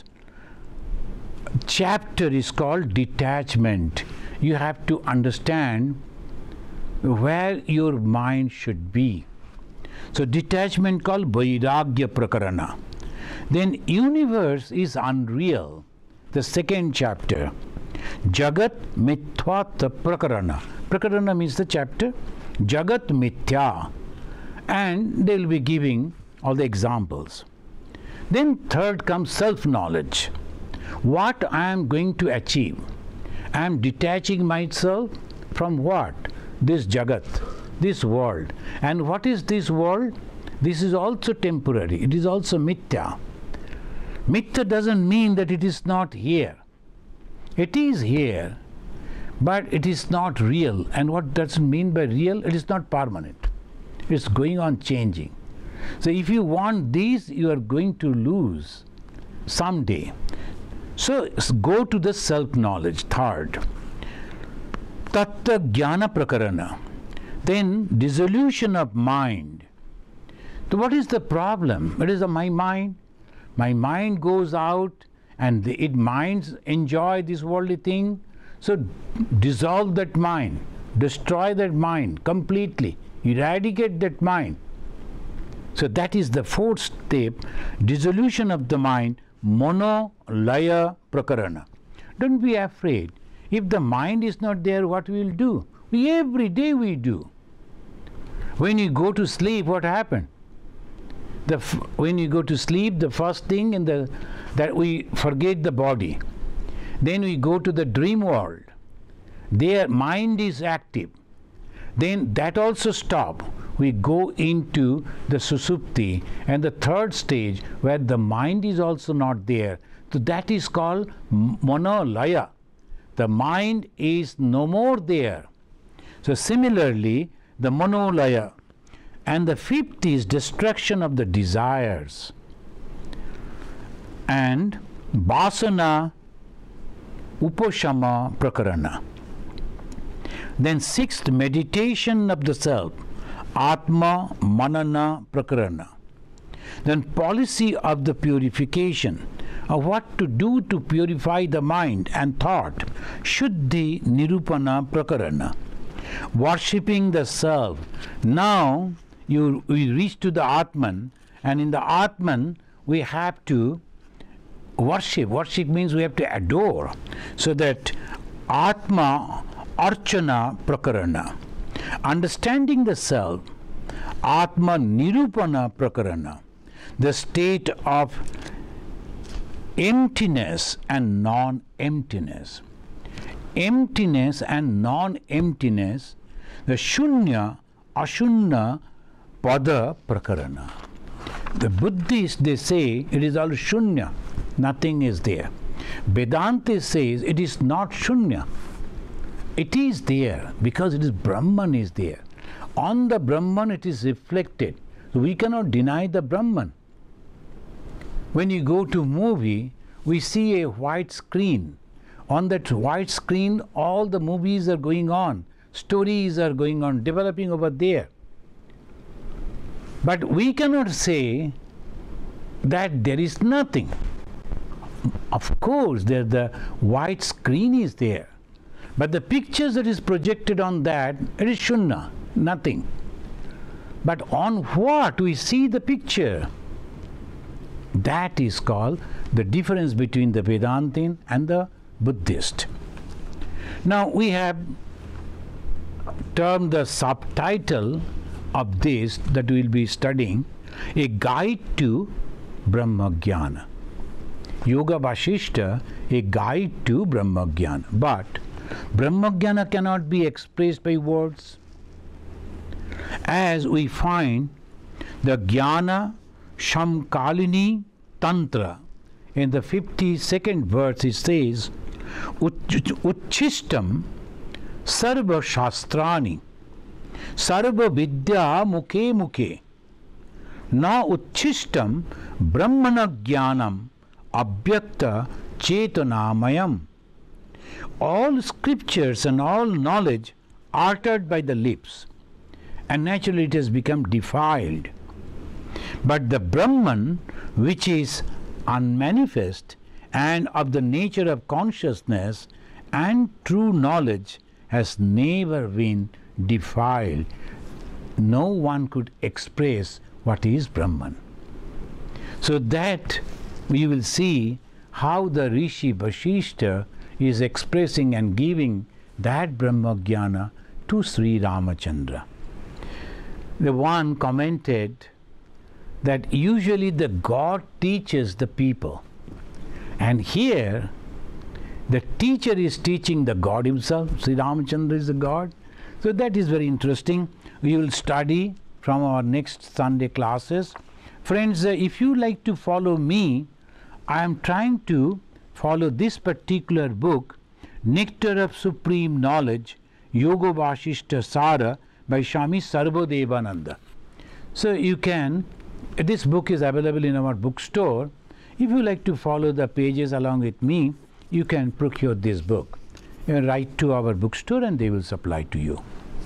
chapter is called detachment. You have to understand where your mind should be. So detachment called Vairagya Prakarana. Then universe is unreal, the second chapter. Jagat Mithya Prakarana. Prakarana means the chapter. Jagat Mithya. And they will be giving all the examples. Then third comes self-knowledge. What I am going to achieve. I am detaching myself from what? This Jagat, this world. And what is this world? This is also temporary. It is also Mithya. Mithya doesn't mean that it is not here. It is here, but it is not real. And what does it mean by real? It is not permanent. It's going on changing. So if you want these, you are going to lose someday. So go to the self-knowledge, third. Tattva Jnana Prakarana. Then dissolution of mind. So what is the problem? It is a, my mind. My mind goes out and the, it minds enjoy this worldly thing. So dissolve that mind. Destroy that mind completely. Eradicate that mind. So that is the fourth step, dissolution of the mind, mono laya prakarana. Don't be afraid. If the mind is not there, what we will do? We every day we do. When you go to sleep, what happened? The f when you go to sleep, the first thing in the that we forget the body. Then we go to the dream world. Their mind is active. Then that also stop. We go into the susupti, and the third stage where the mind is also not there. So that is called monolaya. The mind is no more there. So similarly, the monolaya. And the fifth is destruction of the desires. And vasana uposhama prakarana. Then sixth, meditation of the self, atma manana prakarana. Then policy of the purification, of what to do to purify the mind and thought, shuddhi nirupana prakarana. Worshipping the self. Now you we reach to the Atman, and in the Atman we have to worship. Worship means we have to adore. So that Atma Archana Prakarana. Understanding the self, Atma Nirupana Prakarana. The state of emptiness and non-emptiness. Emptiness and non-emptiness, the Shunya, Ashunya, Pada Prakarana. The Buddhists, they say it is all Shunya, nothing is there. Vedanta says it is not Shunya. It is there because it is Brahman is there. On the Brahman it is reflected. So we cannot deny the Brahman. When you go to movie, we see a white screen. On that white screen, all the movies are going on. Stories are going on, developing over there. But we cannot say that there is nothing. Of course, there the white screen is there. But the pictures that is projected on that, it is Shunya, nothing. But on what we see the picture? That is called the difference between the Vedantin and the Buddhist. Now we have termed the subtitle of this that we will be studying, a guide to Brahma Jnana. Yoga Vasishta, a guide to Brahma Jnana. But Brahma Jnana cannot be expressed by words. As we find the Jnana Shamkalini Tantra, in the fifty-second verse it says, Uchchistam Sarva Shastrani Sarva Vidya Mukhe Mukhe Na Uchchistam Brahmana Jnanam Abhyakta Chetanamayam. All scriptures and all knowledge uttered by the lips, and naturally it has become defiled. But the Brahman, which is unmanifest and of the nature of consciousness and true knowledge, has never been defiled, no one could express what is Brahman. So that we will see how the Rishi Vasishtha is expressing and giving that Brahma Jnana to Sri Ramachandra. The one commented that usually the God teaches the people, and here the teacher is teaching the God himself. Sri Ramachandra is the God. So that is very interesting. We will study from our next Sunday classes. Friends, uh, if you like to follow me, I am trying to follow this particular book, Nectar of Supreme Knowledge, Yoga Vasishtha Sara by Swami Sarvadevananda. So you can, this book is available in our bookstore. If you like to follow the pages along with me, you can procure this book. You can write to our bookstore and they will supply to you.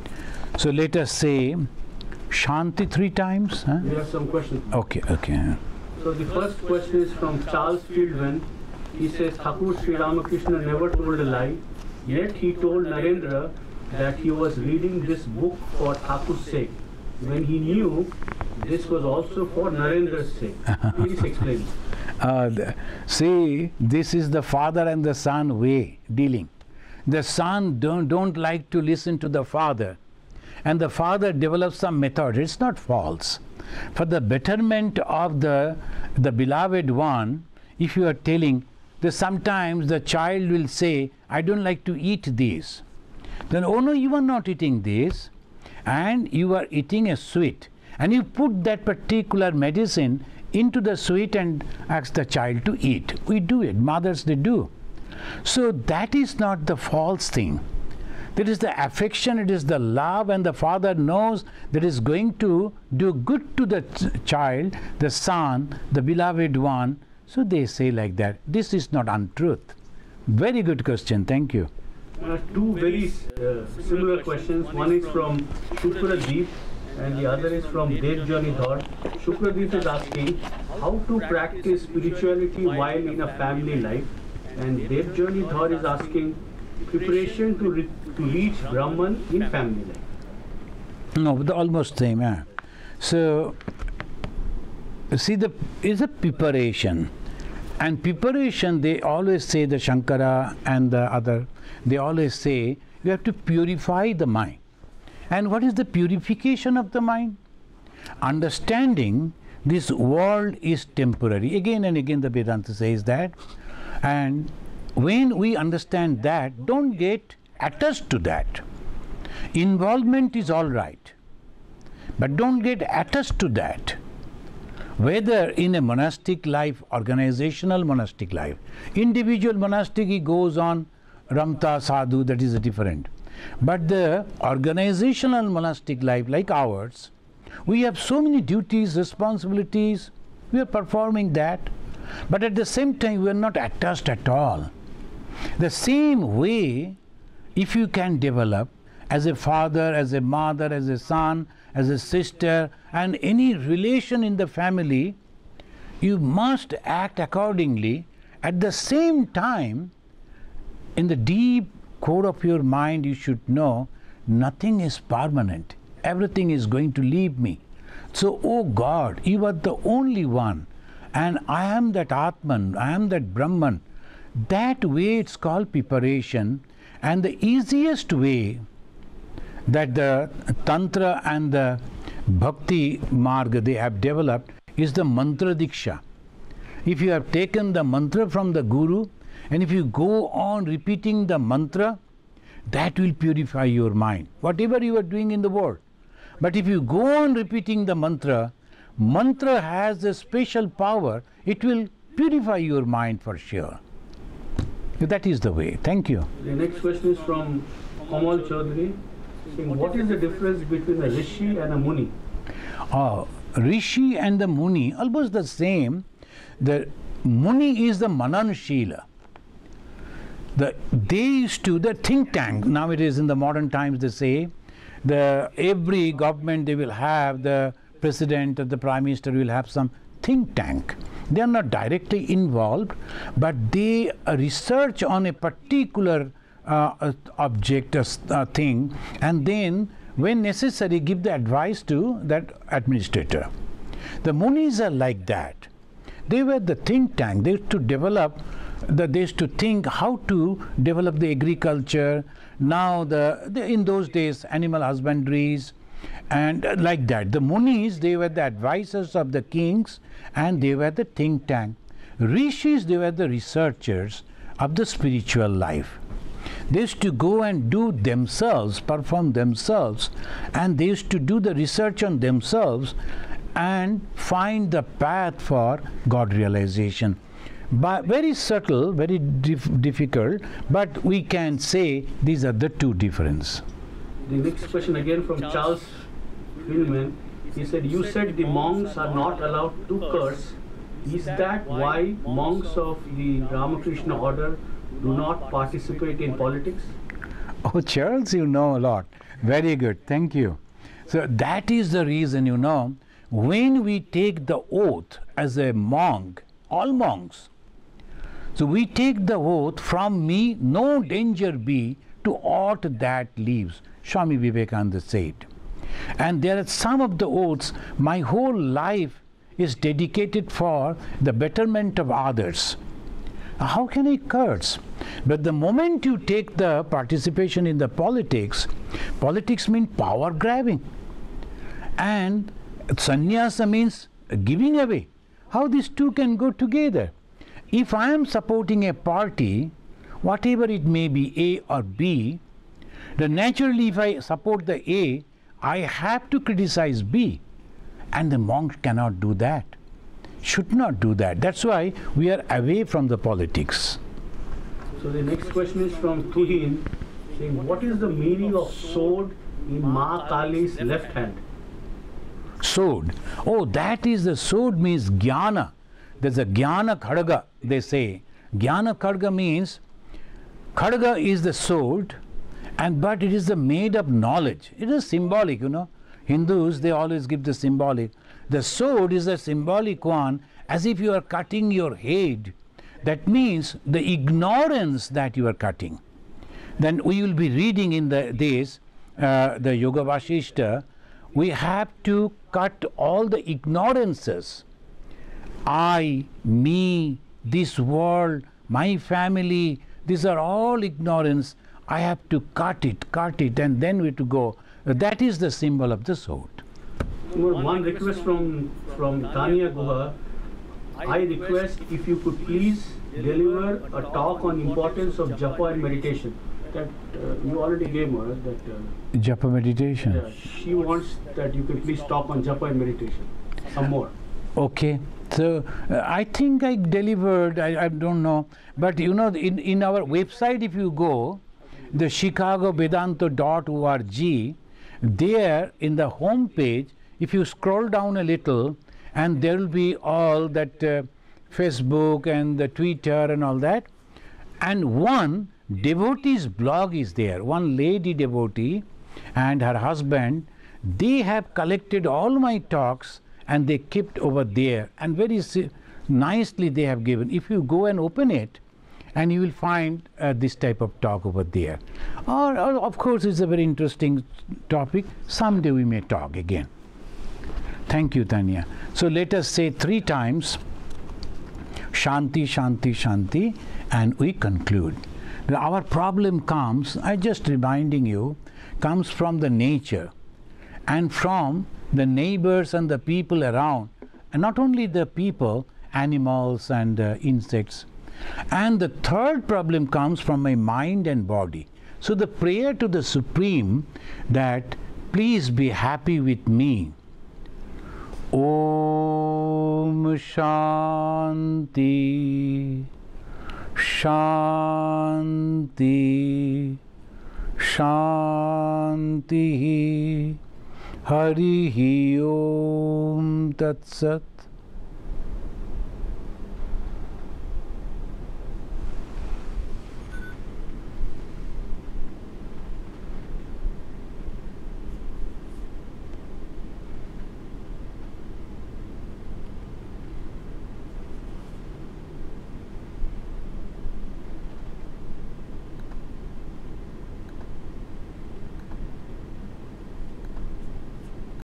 So let us say Shanti three times. Huh? We have some questions. Okay, okay. So the first question is from Charles Fieldman. He says, Thakur Sri Ramakrishna never told a lie, yet he told Narendra that he was reading this book for Thakur's sake, when he knew this was also for Narendra's sake. Please explain. Uh, the, see, this is the father and the son way dealing. The son don't, don't like to listen to the father, and the father develops some method. It's not false. For the betterment of the, the beloved one, if you are telling, that sometimes the child will say, I don't like to eat this. Then, oh no, you are not eating this, and you are eating a sweet. And you put that particular medicine into the sweet and ask the child to eat. We do it, mothers they do. So that is not the false thing. That is the affection, it is the love, and the father knows that is going to do good to the ch child, the son, the beloved one. So they say like that. This is not untruth. Very good question. Thank you. Uh, two very uh, similar questions. One is from Shukradeep and the other is from Devjani Dhar. Shukradeep is asking how to practice spirituality while in a family life, and Devjani Dhar is asking preparation to, re to reach Brahman in family life. No, the almost same. Eh? So, see, the is a preparation. And preparation, they always say, the Shankara and the other, they always say, you have to purify the mind. And what is the purification of the mind? Understanding this world is temporary. Again and again the Vedanta says that. And when we understand that, don't get attached to that. Involvement is all right, but don't get attached to that. Whether in a monastic life, organizational monastic life, individual monastic, he goes on Ramta Sadhu, that is different. But the organizational monastic life like ours, we have so many duties, responsibilities, we are performing that, but at the same time we are not attached at all. The same way, if you can develop as a father, as a mother, as a son, as a sister, and any relation in the family, you must act accordingly. At the same time, in the deep core of your mind, you should know nothing is permanent. Everything is going to leave me. So, oh God, you are the only one, and I am that Atman, I am that Brahman. That way it's called preparation, and the easiest way that the Tantra and the Bhakti Marga they have developed is the Mantra Diksha. If you have taken the mantra from the Guru, and if you go on repeating the mantra, that will purify your mind, whatever you are doing in the world. But if you go on repeating the mantra, mantra has a special power, it will purify your mind for sure. That is the way. Thank you. The next question is from Kamal Chaudhary. What is the difference between a Rishi and a Muni? Uh, Rishi and the Muni, almost the same. The Muni is the Mananshila. The, they used to, the think tank, nowadays in the modern times they say, the every government they will have, the president or the prime minister will have some think tank. They are not directly involved, but they uh, research on a particular Uh, object, a uh, thing, and then when necessary, give the advice to that administrator. The Munis are like that. They were the think tank. They used to develop, the, they used to think how to develop the agriculture. Now, the, the in those days, animal husbandries, and uh, like that. The Munis, they were the advisors of the kings, and they were the think tank. Rishis, they were the researchers of the spiritual life. They used to go and do themselves, perform themselves, and they used to do the research on themselves and find the path for God realization. But very subtle, very dif difficult, but we can say these are the two differences. The next question again from Charles Philman. He said, you said the monks are not allowed to curse. Is that why monks of the Ramakrishna order do not participate in politics? Oh, Charles, you know a lot. Very good. Thank you. So that is the reason, you know, when we take the oath as a monk, all monks, so we take the oath, from me no danger be to aught that lives. Swami Vivekananda said. And there are some of the oaths, my whole life is dedicated for the betterment of others. How can I curse? But the moment you take the participation in the politics, politics means power grabbing. And sannyasa means giving away. How these two can go together? If I am supporting a party, whatever it may be, A or B, then naturally if I support the A, I have to criticize B. And the monk cannot do that, should not do that. That's why we are away from the politics. So the next question is from Tuhin, saying, what is the meaning of sword in Ma Kali's left hand? Sword. Oh, that is the sword means jnana. There's a jnana khadga, they say. Jnana khadga means, khadga is the sword, and but it is the made of knowledge. It is symbolic, you know. Hindus, they always give the symbolic. The sword is a symbolic one, as if you are cutting your head. That means the ignorance that you are cutting. Then we will be reading in the this, uh, the Yoga Vasishta, we have to cut all the ignorances. I, me, this world, my family, these are all ignorance. I have to cut it, cut it, and then we to go. That is the symbol of the sword. One request from, from Tanya Guha. I request if you could please deliver a talk on importance of japa and meditation. That uh, you already gave her. That uh, japa meditation. Yeah, she wants that you could please talk on japa and meditation. Some more. Okay. So uh, I think I delivered. I, I don't know, but you know, in in our website, if you go, the Chicago Vedanta dot org, there in the home page, if you scroll down a little, and there will be all that uh, Facebook and the Twitter and all that, and one devotee's blog is there. One lady devotee and her husband, they have collected all my talks and they kept over there, and very nicely they have given. If you go and open it, and you will find uh, this type of talk over there. Or, or of course, it's a very interesting topic. Someday we may talk again. Thank you, Tanya. So let us say three times, Shanti, Shanti, Shanti, and we conclude. Our problem comes, I just reminding you, comes from the nature and from the neighbors and the people around, and not only the people, animals and uh, insects. And the third problem comes from my mind and body. So the prayer to the Supreme that please be happy with me. Om Shanti, Shanti, Shanti, Harihi Om Tat Sat.